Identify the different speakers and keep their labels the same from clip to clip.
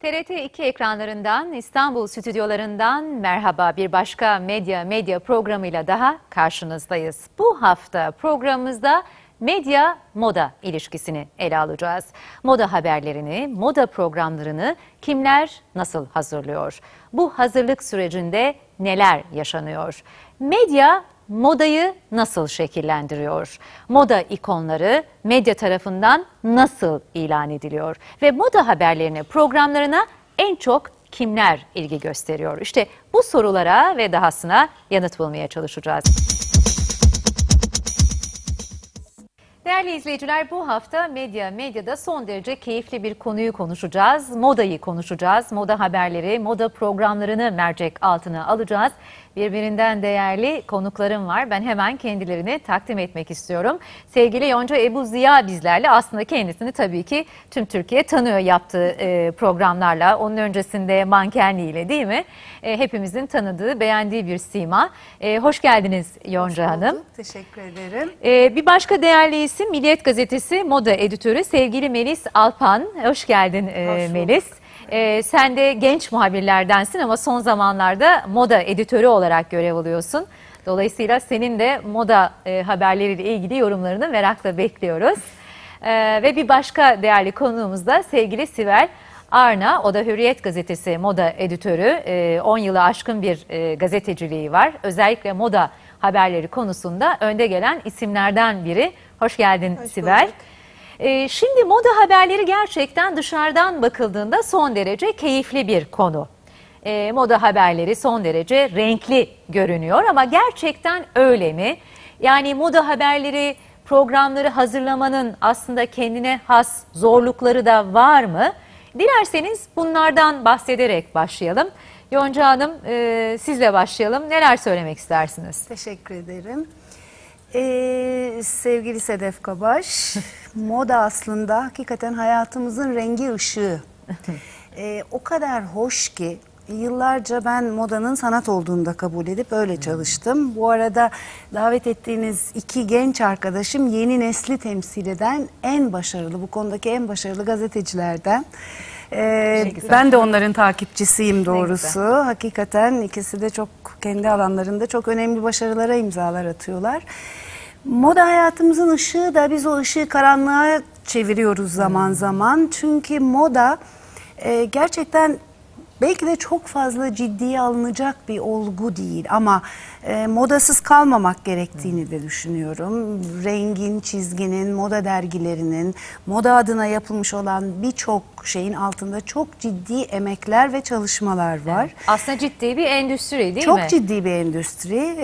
Speaker 1: TRT2 ekranlarından, İstanbul stüdyolarından merhaba. Bir başka medya programıyla daha karşınızdayız. Bu hafta programımızda medya-moda ilişkisini ele alacağız. Moda haberlerini, moda programlarını kimler nasıl hazırlıyor? Bu hazırlık sürecinde neler yaşanıyor? Medya modayı nasıl şekillendiriyor? Moda ikonları medya tarafından nasıl ilan ediliyor? Ve moda haberlerine, programlarına en çok kimler ilgi gösteriyor? İşte bu sorulara ve dahasına yanıt bulmaya çalışacağız. Değerli izleyiciler, bu hafta medyada son derece keyifli bir konuyu konuşacağız. Modayı konuşacağız. Moda haberleri, moda programlarını mercek altına alacağız. Birbirinden değerli konuklarım var. Ben hemen kendilerini takdim etmek istiyorum. Sevgili Yonca Ebu Ziya bizlerle. Aslında kendisini tabii ki tüm Türkiye tanıyor yaptığı programlarla. Onun öncesinde mankenliğiyle, değil mi? Hepimizin tanıdığı, beğendiği bir sima. Hoş geldiniz Yonca Hanım.
Speaker 2: Teşekkür ederim.
Speaker 1: Bir başka değerli isim Milliyet Gazetesi moda editörü sevgili Melis Alpan. Hoş geldin Melis. Sen de genç muhabirlerdensin ama son zamanlarda moda editörü olarak görev alıyorsun. Dolayısıyla senin de moda haberleriyle ilgili yorumlarını merakla bekliyoruz. Ve bir başka değerli konuğumuz da sevgili Sibel Arna. O da Hürriyet Gazetesi moda editörü. 10 yılı aşkın bir gazeteciliği var. Özellikle moda haberleri konusunda önde gelen isimlerden biri. Hoş geldin Sibel. Şimdi moda haberleri gerçekten dışarıdan bakıldığında son derece keyifli bir konu. Moda haberleri son derece renkli görünüyor ama gerçekten öyle mi? Yani moda haberleri programları hazırlamanın aslında kendine has zorlukları da var mı? Dilerseniz bunlardan bahsederek başlayalım. Yonca Hanım, sizle başlayalım. Neler söylemek istersiniz?
Speaker 2: Teşekkür ederim. Sevgili Sedef Kabaş, moda aslında hakikaten hayatımızın rengi ışığı. O kadar hoş ki yıllarca ben modanın sanat olduğunu da kabul edip öyle çalıştım. Bu arada davet ettiğiniz iki genç arkadaşım yeni nesli temsil eden en başarılı, bu konudaki en başarılı gazetecilerden. Ben de onların takipçisiyim doğrusu. Hakikaten ikisi de çok kendi alanlarında çok önemli başarılara imzalar atıyorlar. Moda hayatımızın ışığı da biz o ışığı karanlığa çeviriyoruz zaman zaman. Çünkü moda gerçekten belki de çok fazla ciddiye alınacak bir olgu değil ama modasız kalmamak gerektiğini de düşünüyorum. Rengin, çizginin, moda dergilerinin, moda adına yapılmış olan birçok şeyin altında çok ciddi emekler ve çalışmalar var.
Speaker 1: Evet. Aslında ciddi bir endüstri değil mi?
Speaker 2: Çok ciddi bir endüstri.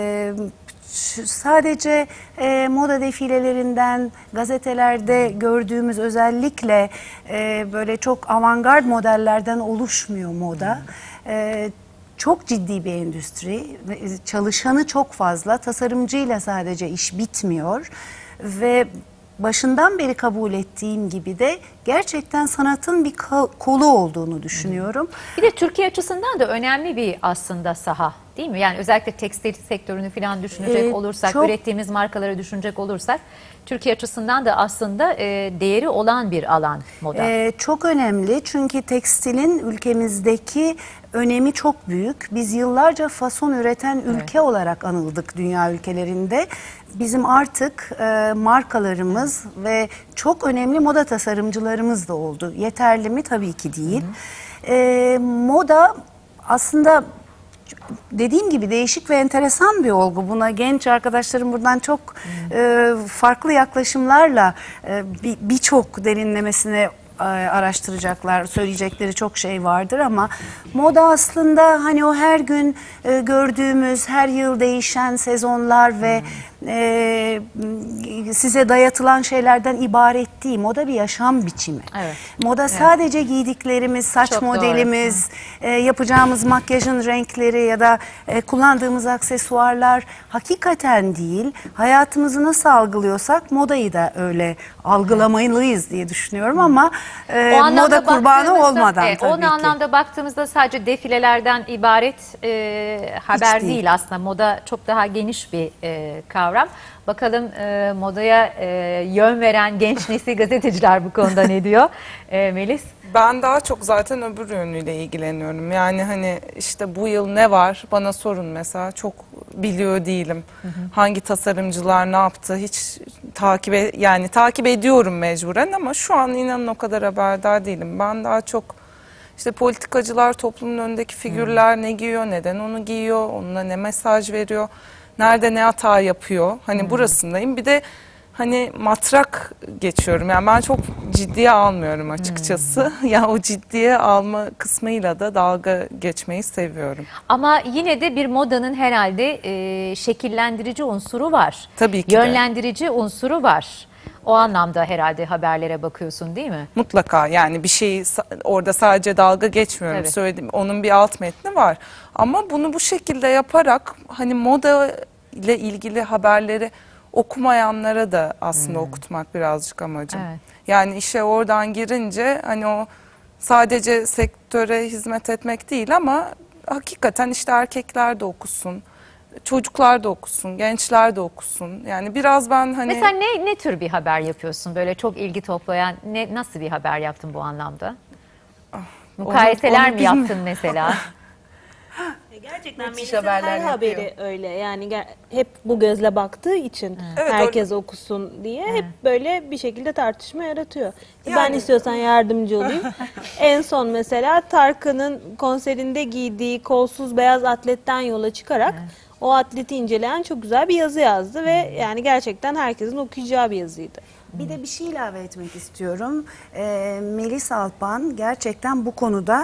Speaker 2: Sadece moda defilelerinden, gazetelerde gördüğümüz özellikle böyle çok avantgard modellerden oluşmuyor moda. Çok ciddi bir endüstri, çalışanı çok fazla, tasarımcıyla sadece iş bitmiyor ve başından beri kabul ettiğim gibi de gerçekten sanatın bir kolu olduğunu düşünüyorum.
Speaker 1: Bir de Türkiye açısından da önemli bir aslında saha, değil mi? Yani özellikle tekstil sektörünü falan düşünecek olursak, ürettiğimiz markaları düşünecek olursak Türkiye açısından da aslında değeri olan bir alan moda.
Speaker 2: Çok önemli çünkü tekstilin ülkemizdeki önemi çok büyük. Biz yıllarca fason üreten ülke olarak anıldık dünya ülkelerinde. Bizim artık markalarımız ve çok önemli moda tasarımcılarımız da oldu. Yeterli mi? Tabii ki değil. Moda aslında dediğim gibi değişik ve enteresan bir olgu. Buna genç arkadaşlarım buradan çok farklı yaklaşımlarla birçok derinlemesine araştıracaklar, söyleyecekleri çok şey vardır ama moda aslında hani o her gün gördüğümüz, her yıl değişen sezonlar ve size dayatılan şeylerden ibaret değil. Moda bir yaşam biçimi.
Speaker 1: Evet.
Speaker 2: Moda sadece giydiklerimiz, saç
Speaker 1: çok
Speaker 2: modelimiz, yapacağımız makyajın renkleri ya da kullandığımız aksesuarlar hakikaten değil. Hayatımızı nasıl algılıyorsak modayı da öyle algılamalıyız diye düşünüyorum ama moda kurbanı olmadan tabii
Speaker 1: ki. O anlamda baktığımızda sadece defilelerden ibaret haber değil aslında. Moda çok daha geniş bir kavram. kavram. Bakalım modaya yön veren genç nesil gazeteciler bu konuda ne diyor? Melis?
Speaker 3: Ben daha çok zaten öbür yönüyle ilgileniyorum. Yani hani işte bu yıl ne var bana sorun mesela, çok biliyor değilim. Hangi tasarımcılar ne yaptı hiç takip ediyorum mecburen ama şu an inanın o kadar haberdar değilim. Ben daha çok işte politikacılar, toplumun önündeki figürler ne giyiyor, neden onu giyiyor, onunla ne mesaj veriyor, nerede ne hata yapıyor. Hani burasındayım. Bir de hani matrak geçiyorum. Yani ben çok ciddiye almıyorum açıkçası. Ya o ciddiye alma kısmıyla da dalga geçmeyi seviyorum.
Speaker 1: Ama yine de bir modanın herhalde şekillendirici unsuru var.
Speaker 3: Tabii ki de.
Speaker 1: Yönlendirici unsuru var. O anlamda herhalde haberlere bakıyorsun, değil mi?
Speaker 3: Mutlaka, yani bir şeyi orada sadece dalga geçmiyorum.
Speaker 1: Tabii.
Speaker 3: Söyledim, onun bir alt metni var. Ama bunu bu şekilde yaparak hani moda ile ilgili haberleri okumayanlara da aslında okutmak birazcık amacım.
Speaker 1: Evet.
Speaker 3: Yani işe oradan girince hani o sadece sektöre hizmet etmek değil ama hakikaten işte erkekler de okusun, çocuklar da okusun, gençler de okusun. Yani biraz ben hani...
Speaker 1: Mesela ne tür bir haber yapıyorsun? Böyle çok ilgi toplayan, nasıl bir haber yaptın bu anlamda? Mukayeseler
Speaker 3: onu
Speaker 1: mi yaptın mesela?
Speaker 4: Gerçekten
Speaker 3: Müthiş
Speaker 4: Melis'in
Speaker 3: haberler
Speaker 4: her haberi öyle. Yani hep bu gözle baktığı için
Speaker 3: Evet,
Speaker 4: herkes okusun diye hep böyle bir şekilde tartışma yaratıyor. Ben
Speaker 3: Yani-
Speaker 4: istiyorsan yardımcı olayım. En son mesela Tarkan'ın konserinde giydiği kolsuz beyaz atletten yola çıkarak o atleti inceleyen çok güzel bir yazı yazdı ve yani gerçekten herkesin okuyacağı bir yazıydı.
Speaker 2: Bir de bir şey ilave etmek istiyorum. Melis Alpan gerçekten bu konuda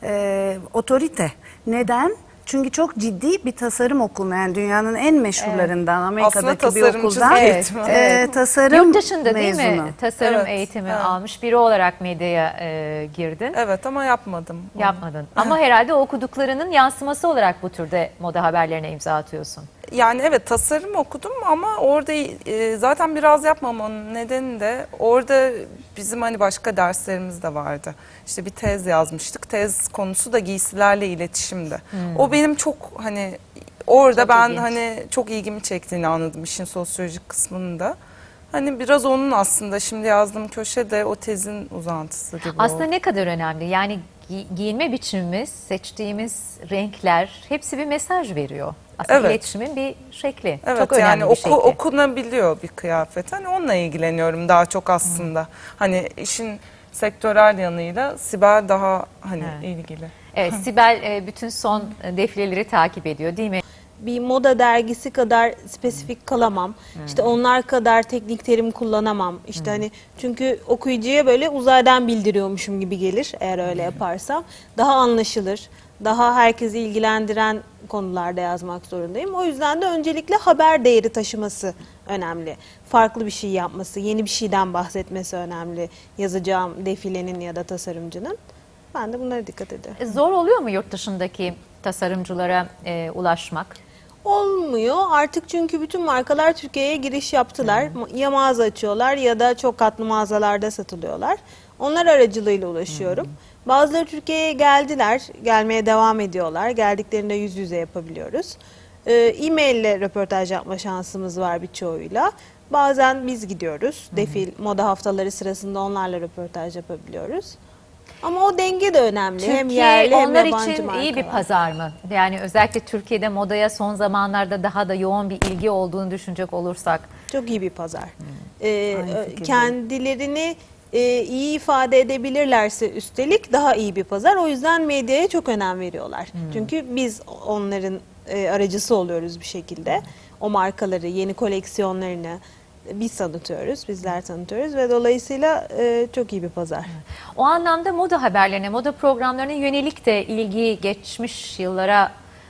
Speaker 2: otorite. Neden? Çünkü çok ciddi bir tasarım okuluna, yani dünyanın en meşhurlarından, Amerika'daki bir
Speaker 3: tasarımcılık
Speaker 2: okuldan
Speaker 3: eğitimi.
Speaker 2: tasarım
Speaker 1: Yurt dışında değil
Speaker 2: mezunu.
Speaker 1: mi? Tasarım
Speaker 3: Evet,
Speaker 1: eğitimi
Speaker 3: evet.
Speaker 1: almış biri olarak medyaya girdin.
Speaker 3: Evet ama yapmadım.
Speaker 1: Yapmadın. Ama herhalde o okuduklarının yansıması olarak bu türde moda haberlerine imza atıyorsun.
Speaker 3: Yani evet, tasarım okudum ama orada zaten biraz yapmamamın nedeni de orada bizim hani başka derslerimiz de vardı. İşte bir tez yazmıştık. Tez konusu da giysilerle iletişimdi. O benim çok hani orada
Speaker 1: Çok
Speaker 3: ben
Speaker 1: ilginç.
Speaker 3: hani çok ilgimi çektiğini anladım işin sosyolojik kısmında. Hani biraz onun aslında şimdi yazdığım köşe de o tezin uzantısı gibi
Speaker 1: Aslında
Speaker 3: oldu.
Speaker 1: ne kadar önemli. Yani giyinme biçimimiz, seçtiğimiz renkler hepsi bir mesaj veriyor. Aslında
Speaker 3: Evet.
Speaker 1: iletişimin bir şekli.
Speaker 3: Evet,
Speaker 1: Çok önemli
Speaker 3: yani
Speaker 1: bir şekli.
Speaker 3: okunabiliyor bir kıyafet. Hani onunla ilgileniyorum daha çok aslında. Hani işin sektörel yanıyla Sibel daha hani ilgili.
Speaker 1: Evet, Sibel bütün son defileleri takip ediyor, değil mi?
Speaker 4: Bir moda dergisi kadar spesifik kalamam. İşte onlar kadar teknik terim kullanamam. İşte hani çünkü okuyucuya böyle uzaydan bildiriyormuşum gibi gelir eğer öyle yaparsam. Daha anlaşılır, daha herkesi ilgilendiren konularda yazmak zorundayım. O yüzden de öncelikle haber değeri taşıması önemli. Farklı bir şey yapması, yeni bir şeyden bahsetmesi önemli yazacağım defilenin ya da tasarımcının. Ben de bunlara dikkat ediyorum.
Speaker 1: Zor oluyor mu yurt dışındaki tasarımcılara ulaşmak?
Speaker 4: Olmuyor artık çünkü bütün markalar Türkiye'ye giriş yaptılar. Ya mağaza açıyorlar ya da çok katlı mağazalarda satılıyorlar. Onlar aracılığıyla ulaşıyorum. Bazıları Türkiye'ye geldiler, gelmeye devam ediyorlar. Geldiklerinde yüz yüze yapabiliyoruz. E-mail ile röportaj yapma şansımız var birçoğuyla. Bazen biz gidiyoruz. Defil, moda haftaları sırasında onlarla röportaj yapabiliyoruz. Ama o denge de önemli. Hem
Speaker 1: Türkiye
Speaker 4: yerli hem
Speaker 1: onlar
Speaker 4: yabancı
Speaker 1: için iyi bir
Speaker 4: markalar.
Speaker 1: pazar mı? Yani özellikle Türkiye'de modaya son zamanlarda daha da yoğun bir ilgi olduğunu düşünecek olursak.
Speaker 4: Çok iyi bir pazar.
Speaker 2: fikirdeyim.
Speaker 4: Kendilerini iyi ifade edebilirlerse üstelik daha iyi bir pazar. O yüzden medyaya çok önem veriyorlar. Çünkü biz onların aracısı oluyoruz bir şekilde. O markaları, yeni koleksiyonlarını biz tanıtıyoruz, bizler tanıtıyoruz ve dolayısıyla çok iyi bir pazar.
Speaker 1: O anlamda moda haberlerine, moda programlarına yönelik de ilgi geçmiş yıllara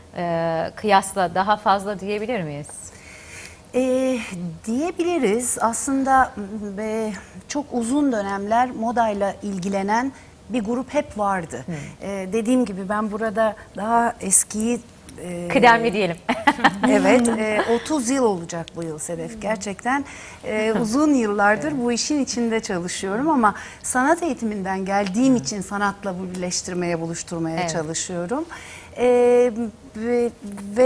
Speaker 1: kıyasla daha fazla diyebilir miyiz?
Speaker 2: Diyebiliriz. Aslında çok uzun dönemler modayla ilgilenen bir grup hep vardı. Dediğim gibi ben burada daha eskiyi
Speaker 1: Kıdemli diyelim.
Speaker 2: evet, 30 yıl olacak bu yıl Sedef. Gerçekten uzun yıllardır bu işin içinde çalışıyorum ama sanat eğitiminden geldiğim için sanatla birleştirmeye, buluşturmaya
Speaker 1: Evet.
Speaker 2: çalışıyorum. Ve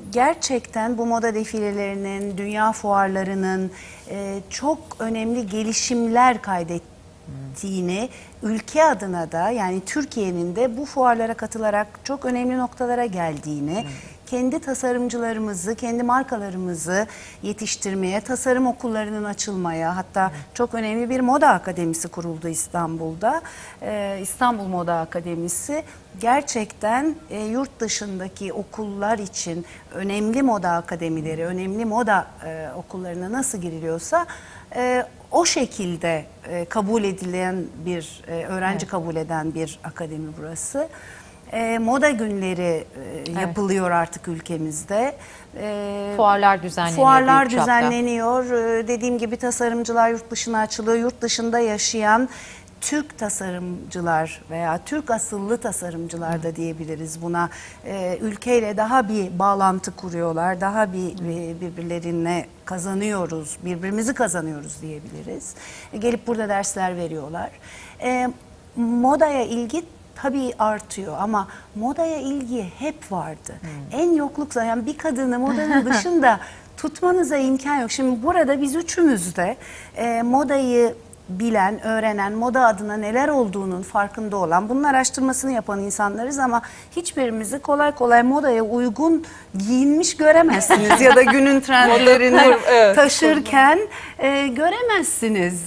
Speaker 2: gerçekten bu moda defilelerinin, dünya fuarlarının çok önemli gelişimler kaydettiğini, ülke adına da yani Türkiye'nin de bu fuarlara katılarak çok önemli noktalara geldiğini, kendi tasarımcılarımızı, kendi markalarımızı yetiştirmeye, tasarım okullarının açılmaya, hatta çok önemli bir moda akademisi kuruldu İstanbul'da. İstanbul Moda Akademisi gerçekten yurt dışındaki okullar için önemli moda akademileri, önemli moda okullarına nasıl giriliyorsa o şekilde kabul edilen bir, öğrenci kabul eden bir akademi burası. Moda günleri yapılıyor artık ülkemizde.
Speaker 1: Fuarlar düzenleniyor.
Speaker 2: Fuarlar
Speaker 1: büyük çapta.
Speaker 2: düzenleniyor. Dediğim gibi tasarımcılar yurt dışına açılıyor. Yurt dışında yaşayan Türk tasarımcılar veya Türk asıllı tasarımcılar da diyebiliriz buna. Ülkeyle daha bir bağlantı kuruyorlar. Daha birbirlerine kazanıyoruz, birbirimizi kazanıyoruz diyebiliriz. Gelip burada dersler veriyorlar. Modaya ilgi tabii artıyor ama modaya ilgi hep vardı. En yokluk zaman yani bir kadını modanın dışında tutmanıza imkan yok. Şimdi burada biz üçümüz de modayı bilen, öğrenen, moda adına neler olduğunun farkında olan, bunun araştırmasını yapan insanlarız ama hiçbirimizi kolay kolay modaya uygun giyinmiş göremezsiniz ya da günün trendlerini taşırken göremezsiniz.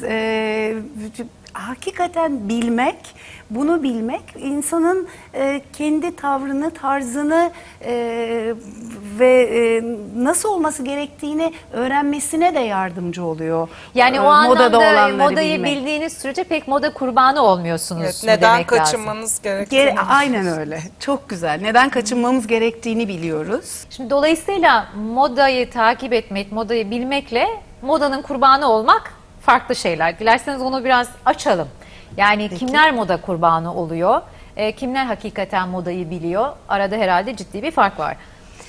Speaker 2: Hakikaten bilmek, bunu bilmek insanın kendi tavrını, tarzını ve nasıl olması gerektiğini öğrenmesine de yardımcı oluyor.
Speaker 1: Yani o
Speaker 2: Modada
Speaker 1: anlamda
Speaker 2: olanları
Speaker 1: modayı
Speaker 2: bilmek.
Speaker 1: bildiğiniz sürece pek moda kurbanı olmuyorsunuz.
Speaker 3: Evet, neden
Speaker 1: demek lazım.
Speaker 3: kaçınmanız gerektiğini.
Speaker 2: Aynen öyle. Çok güzel. Neden kaçınmamız gerektiğini biliyoruz.
Speaker 1: Şimdi dolayısıyla modayı takip etmek, modayı bilmekle modanın kurbanı olmak farklı şeyler. Dilerseniz onu biraz açalım. Yani kimler moda kurbanı oluyor? Kimler hakikaten modayı biliyor? Arada herhalde ciddi bir fark var.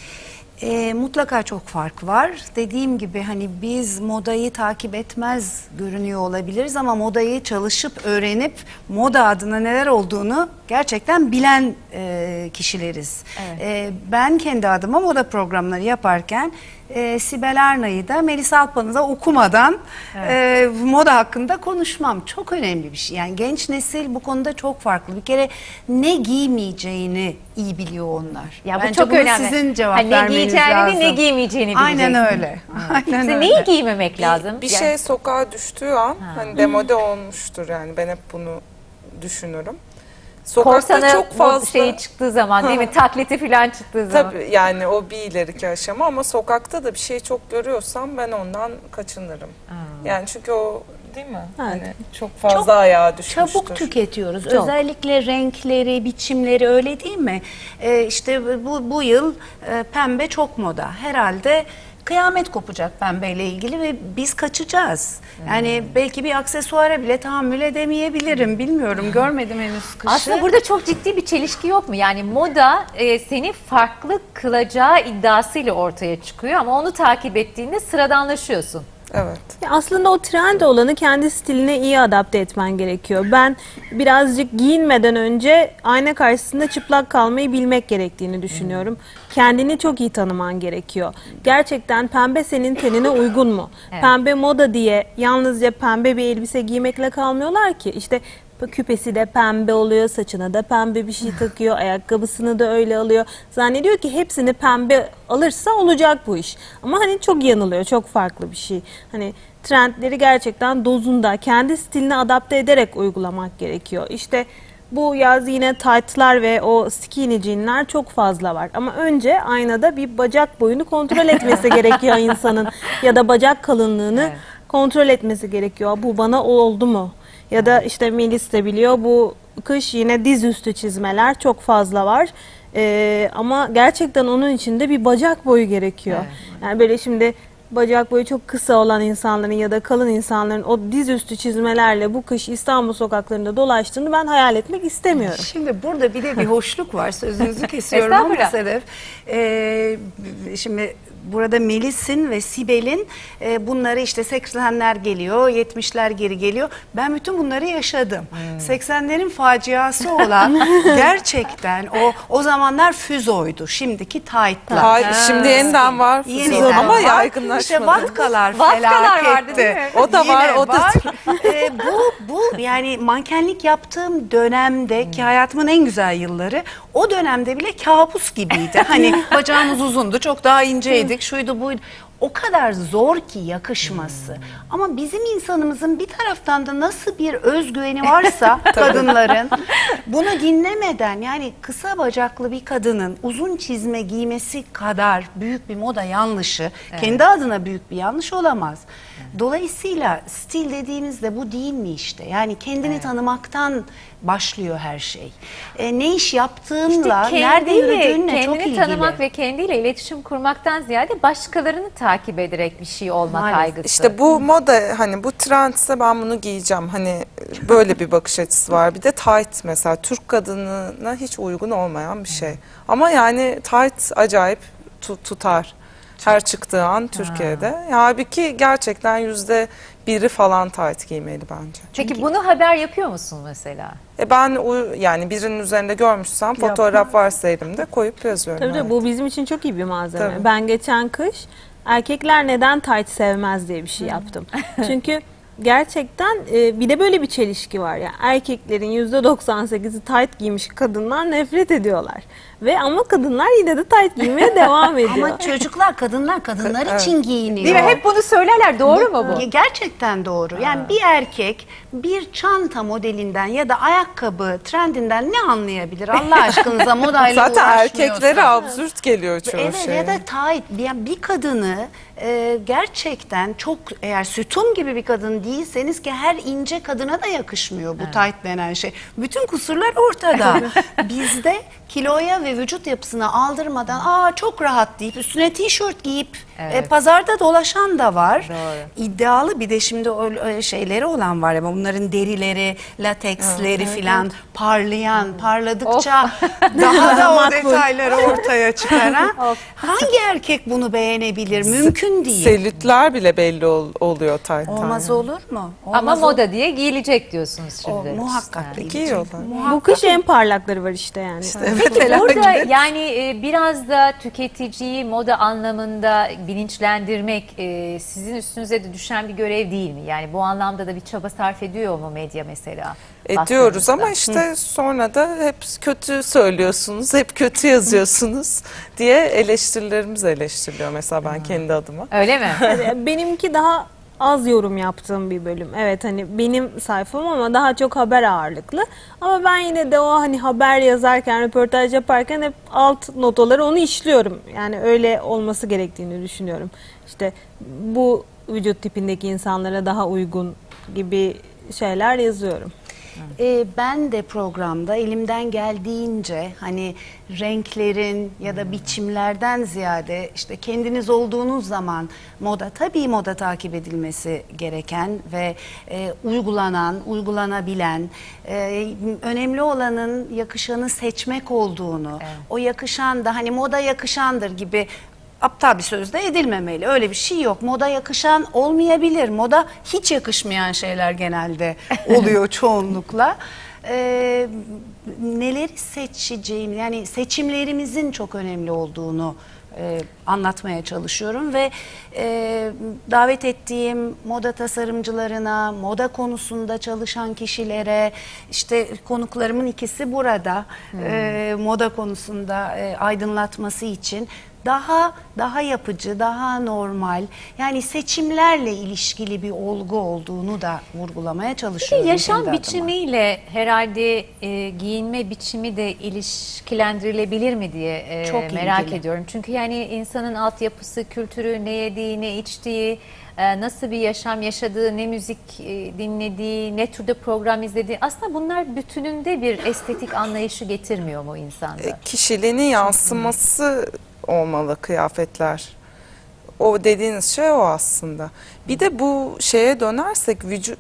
Speaker 2: Mutlaka çok fark var. Dediğim gibi hani biz modayı takip etmez görünüyor olabiliriz ama modayı çalışıp öğrenip moda adına neler olduğunu gerçekten bilen kişileriz.
Speaker 1: Evet.
Speaker 2: Ben kendi adıma moda programları yaparken Sibel Arna'yı da Melis Alpan'ı da okumadan moda hakkında konuşmam. Çok önemli bir şey. Yani genç nesil bu konuda çok farklı. Bir kere ne giymeyeceğini iyi biliyor onlar.
Speaker 1: Ya bu
Speaker 2: Bence
Speaker 1: çok
Speaker 2: bunu
Speaker 1: önemli.
Speaker 2: sizin cevap
Speaker 1: ne
Speaker 2: vermeniz
Speaker 1: giyeceğini
Speaker 2: lazım.
Speaker 1: ne giymeyeceğini bileceksin.
Speaker 2: Aynen öyle. Aynen
Speaker 1: İşte
Speaker 2: öyle.
Speaker 1: neyi giymemek lazım?
Speaker 3: Bir
Speaker 1: Yani-
Speaker 3: şey sokağa düştüğü an hani demode olmuştur yani ben hep bunu düşünürüm. Sokakta
Speaker 1: Korsanı
Speaker 3: çok fazla
Speaker 1: şeyi çıktığı zaman değil mi? Taklidi falan çıktığı zaman.
Speaker 3: tabii yani o bir ileriki aşama ama sokakta da bir şeyi çok görüyorsam ben ondan kaçınırım. Yani çünkü o değil mi? Hani çok fazla
Speaker 2: Çok
Speaker 3: ayağa düşmüştür.
Speaker 2: Çabuk tüketiyoruz.
Speaker 1: Çok.
Speaker 2: Özellikle renkleri, biçimleri öyle değil mi? İşte bu yıl pembe çok moda. Herhalde kıyamet kopacak pembeyle ilgili ve biz kaçacağız. Yani belki bir aksesuara bile tahammül edemeyebilirim. Bilmiyorum. Görmedim henüz kışı.
Speaker 1: Aslında burada çok ciddi bir çelişki yok mu? Yani moda seni farklı kılacağı iddiasıyla ortaya çıkıyor ama onu takip ettiğinde sıradanlaşıyorsun.
Speaker 3: Evet.
Speaker 4: Ya aslında o trend olanı kendi stiline iyi adapte etmen gerekiyor. Ben birazcık giyinmeden önce ayna karşısında çıplak kalmayı bilmek gerektiğini düşünüyorum. Kendini çok iyi tanıman gerekiyor. Gerçekten pembe senin tenine uygun mu?
Speaker 1: Evet.
Speaker 4: Pembe moda diye yalnızca pembe bir elbise giymekle kalmıyorlar ki. İşte küpesi de pembe oluyor, saçına da pembe bir şey takıyor, ayakkabısını da öyle alıyor. Zannediyor ki hepsini pembe alırsa olacak bu iş. Ama hani çok yanılıyor, çok farklı bir şey. Hani trendleri gerçekten dozunda, kendi stiline adapte ederek uygulamak gerekiyor. İşte bu yaz yine tight'lar ve o skinny jean'ler çok fazla var. Ama önce aynada bir bacak boyunu kontrol etmesi gerekiyor insanın. Ya da bacak kalınlığını kontrol etmesi gerekiyor. Bu bana oldu mu? Ya da işte Melis de biliyor bu kış yine dizüstü çizmeler çok fazla var. Ama gerçekten onun için de bir bacak boyu gerekiyor. Yani böyle şimdi bacak boyu çok kısa olan insanların ya da kalın insanların o dizüstü çizmelerle bu kış İstanbul sokaklarında dolaştığını ben hayal etmek istemiyorum.
Speaker 2: Şimdi burada bir de bir hoşluk var. Sözünüzü kesiyorum ama
Speaker 1: Estağfurullah.
Speaker 2: Sedef. Şimdi burada Melis'in ve Sibel'in bunları işte 80'ler geliyor, 70'ler geri geliyor. Ben bütün bunları yaşadım. 80'lerin faciası olan gerçekten o zamanlar füzoydu. Şimdiki tight'lar.
Speaker 3: Hayır, şimdi yeniden var.
Speaker 2: Yeniden
Speaker 3: Ama
Speaker 2: var.
Speaker 3: yaygınlaşmadı.
Speaker 2: İşte vatkalar
Speaker 1: Vatkalar vardı,
Speaker 2: felaketti.
Speaker 1: değil mi?
Speaker 3: O da var,
Speaker 2: Yine
Speaker 3: o da
Speaker 2: var. Bu yani mankenlik yaptığım dönemde ki hayatımın en güzel yılları, o dönemde bile kabus gibiydi. Hani bacağımız uzundu, çok daha inceydik, şuydu buydu. O kadar zor ki yakışması. Ama bizim insanımızın bir taraftan da nasıl bir özgüveni varsa kadınların, bunu dinlemeden, yani kısa bacaklı bir kadının uzun çizme giymesi kadar büyük bir moda yanlışı, kendi adına büyük bir yanlış olamaz. Dolayısıyla stil dediğimizde bu değil mi işte? Yani kendini tanımaktan başlıyor her şey. Ne iş yaptığınla, nerede yürüdüğünle çok ilgili.
Speaker 1: Kendini tanımak ve kendiyle iletişim kurmaktan ziyade başkalarını takip ederek bir şey olma
Speaker 2: Maalesef.
Speaker 1: kaygısı.
Speaker 3: İşte bu moda, hani bu trendse ben bunu giyeceğim. Hani böyle bir bakış açısı var. Bir de tight mesela Türk kadınına hiç uygun olmayan bir şey. Ama yani tight acayip tutar. Her çıktığı an Türkiye'de. Halbuki gerçekten %1'i falan tight giymeli bence.
Speaker 1: Peki bunu haber yapıyor musun mesela?
Speaker 3: Ben yani birinin üzerinde görmüşsem, fotoğraf varsa elimde koyup yazıyorum.
Speaker 4: Tabii
Speaker 3: evet.
Speaker 4: bu bizim için çok iyi bir malzeme.
Speaker 3: Tabii.
Speaker 4: Ben geçen kış erkekler neden tight sevmez diye bir şey yaptım. Çünkü gerçekten bir de böyle bir çelişki var ya. Erkeklerin %98'i tight giymiş kadından nefret ediyorlar. Ama kadınlar yine de tight giymeye devam ediyor.
Speaker 2: Ama çocuklar, kadınlar için giyiniyor.
Speaker 1: Değil mi? Hep bunu söylerler. Doğru mu bu?
Speaker 2: Gerçekten doğru. Yani bir erkek bir çanta modelinden ya da ayakkabı trendinden ne anlayabilir Allah aşkınıza, modayla
Speaker 3: Zaten
Speaker 2: uğraşmıyorsa.
Speaker 3: erkeklere absürt geliyor çoğu
Speaker 2: Evet
Speaker 3: şey.
Speaker 2: ya da tight. Yani bir kadını gerçekten çok, eğer sütun gibi bir kadın değilseniz, ki her ince kadına da yakışmıyor bu tight denen şey. Bütün kusurlar ortada. Bizde kiloya ve vücut yapısına aldırmadan çok rahat deyip üstüne tişört giyip pazarda dolaşan da var.
Speaker 1: Doğru.
Speaker 2: İddialı, bir de şimdi o şeyleri olan var ya, bunların derileri, lateksleri filan parlayan, parladıkça daha da o detayları ortaya çıkaran. Hangi erkek bunu beğenebilir? Mümkün değil.
Speaker 3: Selülitler bile belli oluyor tight'tan.
Speaker 2: Olmaz olur mu?
Speaker 1: Ama moda diye giyilecek diyorsunuz şimdi.
Speaker 2: Muhakkak da
Speaker 3: Giyiyorlar.
Speaker 4: bu kış en parlakları var işte yani.
Speaker 1: Burada yani biraz da tüketiciyi moda anlamında bilinçlendirmek sizin üstünüze de düşen bir görev değil mi? Yani bu anlamda da bir çaba sarf ediyor mu medya mesela?
Speaker 3: Ediyoruz
Speaker 1: baktığınızda?
Speaker 3: ama işte sonra da hep kötü söylüyorsunuz, hep kötü yazıyorsunuz diye eleştirilerimiz eleştiriliyor mesela ben kendi adıma.
Speaker 1: Öyle mi?
Speaker 4: Benimki daha az yorum yaptığım bir bölüm. Evet, hani benim sayfam ama daha çok haber ağırlıklı. Ama ben yine de o hani haber yazarken, röportaj yaparken hep alt notaları onu işliyorum. Yani öyle olması gerektiğini düşünüyorum. İşte bu vücut tipindeki insanlara daha uygun gibi şeyler yazıyorum.
Speaker 2: Ben de programda elimden geldiğince hani renklerin ya da biçimlerden ziyade işte kendiniz olduğunuz zaman tabii moda takip edilmesi gereken ve uygulanabilen, önemli olanın yakışanı seçmek olduğunu, o yakışan da hani moda yakışandır gibi aptal bir sözde edilmemeli. Öyle bir şey yok. Moda yakışan olmayabilir. Moda hiç yakışmayan şeyler genelde oluyor çoğunlukla. Neleri seçeceğim, yani seçimlerimizin çok önemli olduğunu anlatmaya çalışıyorum ve davet ettiğim moda tasarımcılarına, moda konusunda çalışan kişilere, işte konuklarımın ikisi burada moda konusunda aydınlatması için daha yapıcı, daha normal, yani seçimlerle ilişkili bir olgu olduğunu da vurgulamaya çalışıyorum.
Speaker 1: Yaşam biçimiyle herhalde giyinme biçimi de ilişkilendirilebilir mi diye
Speaker 2: Çok
Speaker 1: merak
Speaker 2: ilgili.
Speaker 1: ediyorum. Çünkü yani insanın altyapısı, kültürü, ne yediği, ne içtiği, nasıl bir yaşam yaşadığı, ne müzik dinlediği, ne türde program izlediği, aslında bunlar bütününde bir estetik anlayışı getirmiyor mu insanda?
Speaker 3: Kişiliğinin yansıması olmalı kıyafetler. O dediğiniz şey o aslında. Bir de bu şeye dönersek vücut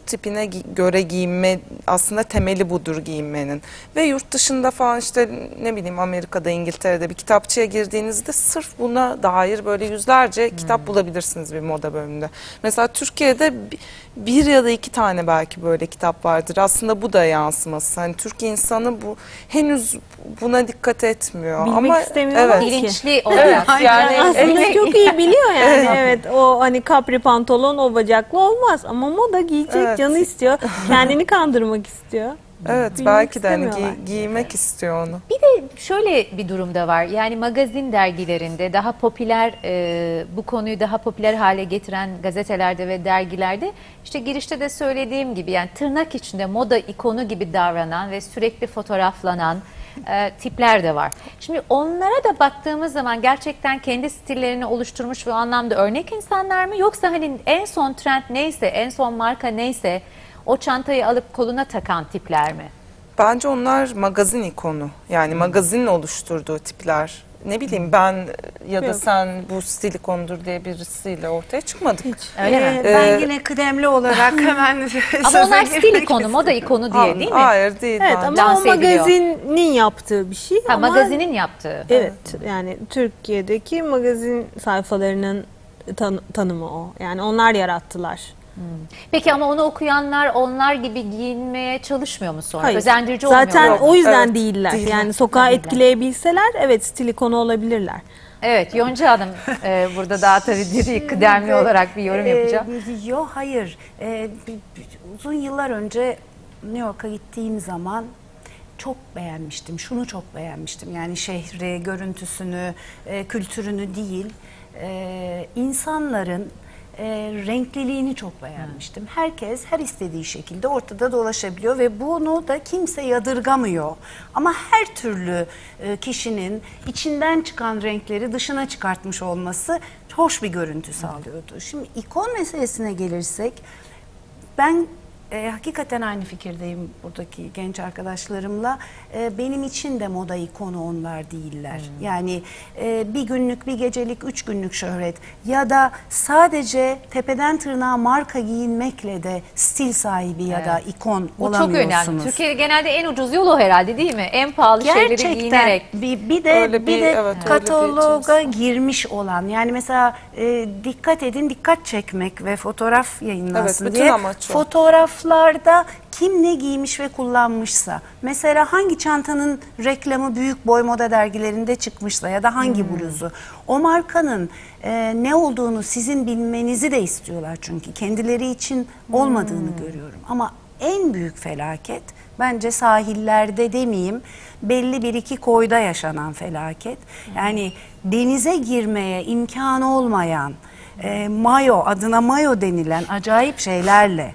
Speaker 3: vücut tipine göre giyinme aslında temeli budur giyinmenin. Ve yurt dışında falan işte ne bileyim Amerika'da, İngiltere'de bir kitapçıya girdiğinizde sırf buna dair böyle yüzlerce kitap bulabilirsiniz bir moda bölümünde. Mesela Türkiye'de bir ya da iki tane belki böyle kitap vardır. Aslında bu da yansıması. Hani Türk insanı bu henüz buna dikkat etmiyor.
Speaker 4: Bilmek
Speaker 3: ama
Speaker 4: istemiyorlar ki.
Speaker 1: Bilinçli olarak.
Speaker 3: yani
Speaker 4: Aslında çok iyi biliyor yani. Evet, o hani kapri pantolon o bacaklı olmaz ama moda giyecek,
Speaker 3: Evet.
Speaker 4: canı istiyor. Kendini kandırmak istiyor.
Speaker 3: evet
Speaker 4: Bilmek
Speaker 3: belki de hani
Speaker 4: istemiyorlar.
Speaker 3: giymek istiyor onu.
Speaker 1: Bir de şöyle bir durumda var. Yani magazin dergilerinde daha popüler, bu konuyu daha popüler hale getiren gazetelerde ve dergilerde işte girişte de söylediğim gibi yani tırnak içinde moda ikonu gibi davranan ve sürekli fotoğraflanan tipler de var. Şimdi onlara da baktığımız zaman gerçekten kendi stillerini oluşturmuş ve o anlamda örnek insanlar mı? Yoksa hani en son trend neyse, en son marka neyse o çantayı alıp koluna takan tipler mi?
Speaker 3: Bence onlar magazin ikonu. Yani magazinin oluşturduğu tipler. Ne bileyim ben ya da
Speaker 4: Yok.
Speaker 3: sen bu stil ikonudur diye birisiyle ortaya çıkmadık.
Speaker 1: Öyle mi?
Speaker 2: Ben yine kıdemli olarak hemen
Speaker 1: Ama
Speaker 2: söze
Speaker 1: onlar stil
Speaker 2: girmek
Speaker 1: ikonu, moda ikonu diye değil mi?
Speaker 3: Hayır değil.
Speaker 4: Evet
Speaker 3: bence.
Speaker 4: ama
Speaker 1: Lanse
Speaker 4: o
Speaker 1: ediliyor.
Speaker 4: magazinin yaptığı bir şey.
Speaker 1: Ha,
Speaker 4: ama
Speaker 1: magazinin yaptığı.
Speaker 4: evet yani Türkiye'deki magazin sayfalarının tanımı o. Yani onlar yarattılar.
Speaker 1: Peki ama onu okuyanlar onlar gibi giyinmeye çalışmıyor mu sonra?
Speaker 4: Hayır.
Speaker 1: Özendirici
Speaker 4: Zaten
Speaker 1: olmuyor mu?
Speaker 4: o yüzden
Speaker 3: Evet,
Speaker 4: değiller.
Speaker 3: değiller.
Speaker 4: Yani sokağı etkileyebilseler evet stil ikonu olabilirler.
Speaker 1: Evet, Yonca Hanım burada daha tabii diri, kıdemli olarak bir yorum yapacağım.
Speaker 2: Yok hayır. Uzun yıllar önce New York'a gittiğim zaman çok beğenmiştim. Şunu çok beğenmiştim. Yani şehri, görüntüsünü, kültürünü değil, insanların renkliliğini çok beğenmiştim. Herkes her istediği şekilde ortada dolaşabiliyor ve bunu da kimse yadırgamıyor. Ama her türlü kişinin içinden çıkan renkleri dışına çıkartmış olması hoş bir görüntü sağlıyordu. Şimdi ikon meselesine gelirsek ben hakikaten aynı fikirdeyim buradaki genç arkadaşlarımla. Benim için de moda ikonu onlar değiller. Yani bir günlük, bir gecelik, 3 günlük şöhret ya da sadece tepeden tırnağa marka giyinmekle de stil sahibi ya da ikon
Speaker 1: Bu çok
Speaker 2: olamıyorsunuz.
Speaker 1: önemli. Türkiye'de genelde en ucuz yol o herhalde değil mi? En pahalı şeyleri
Speaker 2: Gerçekten
Speaker 1: giyinerek.
Speaker 2: bir de
Speaker 3: Öyle bir- evet, öyle bir
Speaker 2: kataloga
Speaker 3: cins.
Speaker 2: girmiş olan yani mesela dikkat edin dikkat çekmek ve fotoğraf yayınlansın
Speaker 3: Evet, bütün
Speaker 2: diye
Speaker 3: amaç o.
Speaker 2: fotoğraflarda kim ne giymiş ve kullanmışsa mesela hangi çantanın reklamı büyük boy moda dergilerinde çıkmışsa ya da hangi bluzu o markanın ne olduğunu sizin bilmenizi de istiyorlar çünkü kendileri için olmadığını görüyorum ama en büyük felaket bence sahillerde demeyeyim belli bir iki koyda yaşanan felaket. Yani denize girmeye imkanı olmayan mayo adına mayo denilen acayip şeylerle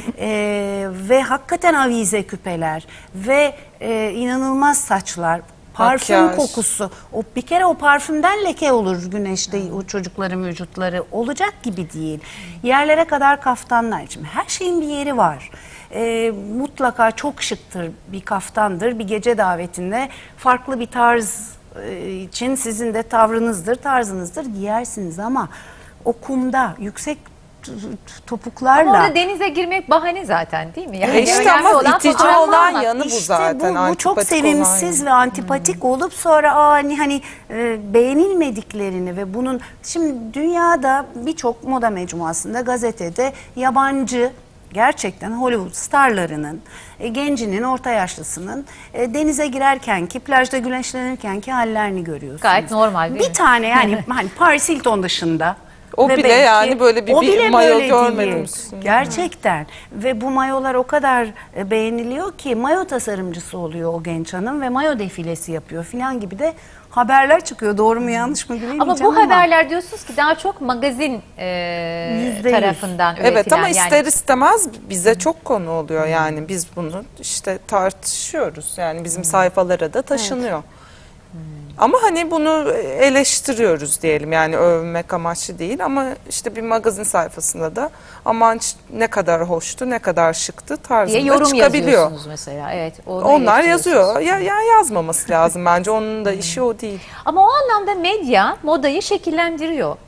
Speaker 2: ve hakikaten avize küpeler ve inanılmaz saçlar parfüm
Speaker 3: Makyaj.
Speaker 2: kokusu o bir kere o parfümden leke olur güneşte o çocukların vücutları olacak gibi değil yerlere kadar kaftanlar için her şeyin bir yeri var. Mutlaka çok şıktır bir kaftandır bir gece davetinde farklı bir tarz için sizin de tavrınızdır tarzınızdır giyersiniz ama o kumda yüksek topuklarla
Speaker 1: Ama orada denize girmek bahane zaten değil mi? Yani
Speaker 3: İşte
Speaker 1: önemli
Speaker 3: ama
Speaker 1: olan
Speaker 3: itici
Speaker 1: fotoğraf
Speaker 3: olan
Speaker 1: almak.
Speaker 3: yanı bu
Speaker 2: İşte
Speaker 3: zaten.
Speaker 2: bu çok
Speaker 3: antipatik
Speaker 2: sevimsiz
Speaker 3: olan
Speaker 2: ve antipatik olup sonra hani beğenilmediklerini ve bunun şimdi dünyada birçok moda mecmuasında gazetede yabancı gerçekten Hollywood starlarının gencinin orta yaşlısının denize girerkenki plajda güneşlenirkenki hallerini görüyorsunuz.
Speaker 1: Gayet normal değil
Speaker 2: bir
Speaker 1: mi?
Speaker 2: tane yani hani Paris Hilton dışında
Speaker 3: O
Speaker 2: ve
Speaker 3: bile
Speaker 2: belki-
Speaker 3: yani böyle bir
Speaker 2: o bile
Speaker 3: mayo
Speaker 2: böyle
Speaker 3: görmedim
Speaker 2: değil.
Speaker 3: üstünde.
Speaker 2: Gerçekten ve bu mayolar o kadar beğeniliyor ki mayo tasarımcısı oluyor o genç hanım ve mayo defilesi yapıyor filan gibi de haberler çıkıyor. Doğru mu yanlış mı bilmeyeceğim
Speaker 1: Ama bu haberler diyorsunuz ki daha çok magazin
Speaker 2: %100.
Speaker 1: tarafından üretilen.
Speaker 3: Evet ama
Speaker 1: yani.
Speaker 3: ister istemez bize çok konu oluyor yani biz bunu işte tartışıyoruz yani bizim sayfalara da taşınıyor. Ama hani bunu eleştiriyoruz diyelim yani övmek amaçlı değil ama işte bir magazin sayfasında da aman ne kadar hoştu ne kadar şıktı
Speaker 1: diye
Speaker 3: tarzında
Speaker 1: yorum
Speaker 3: çıkabiliyor.
Speaker 1: yazıyorsunuz mesela. Evet. onu
Speaker 3: Onlar
Speaker 1: eleştiriyorsunuz.
Speaker 3: yazıyor ya yazmaması lazım bence onun da işi o değil.
Speaker 1: Ama o anlamda medya modayı şekillendiriyor.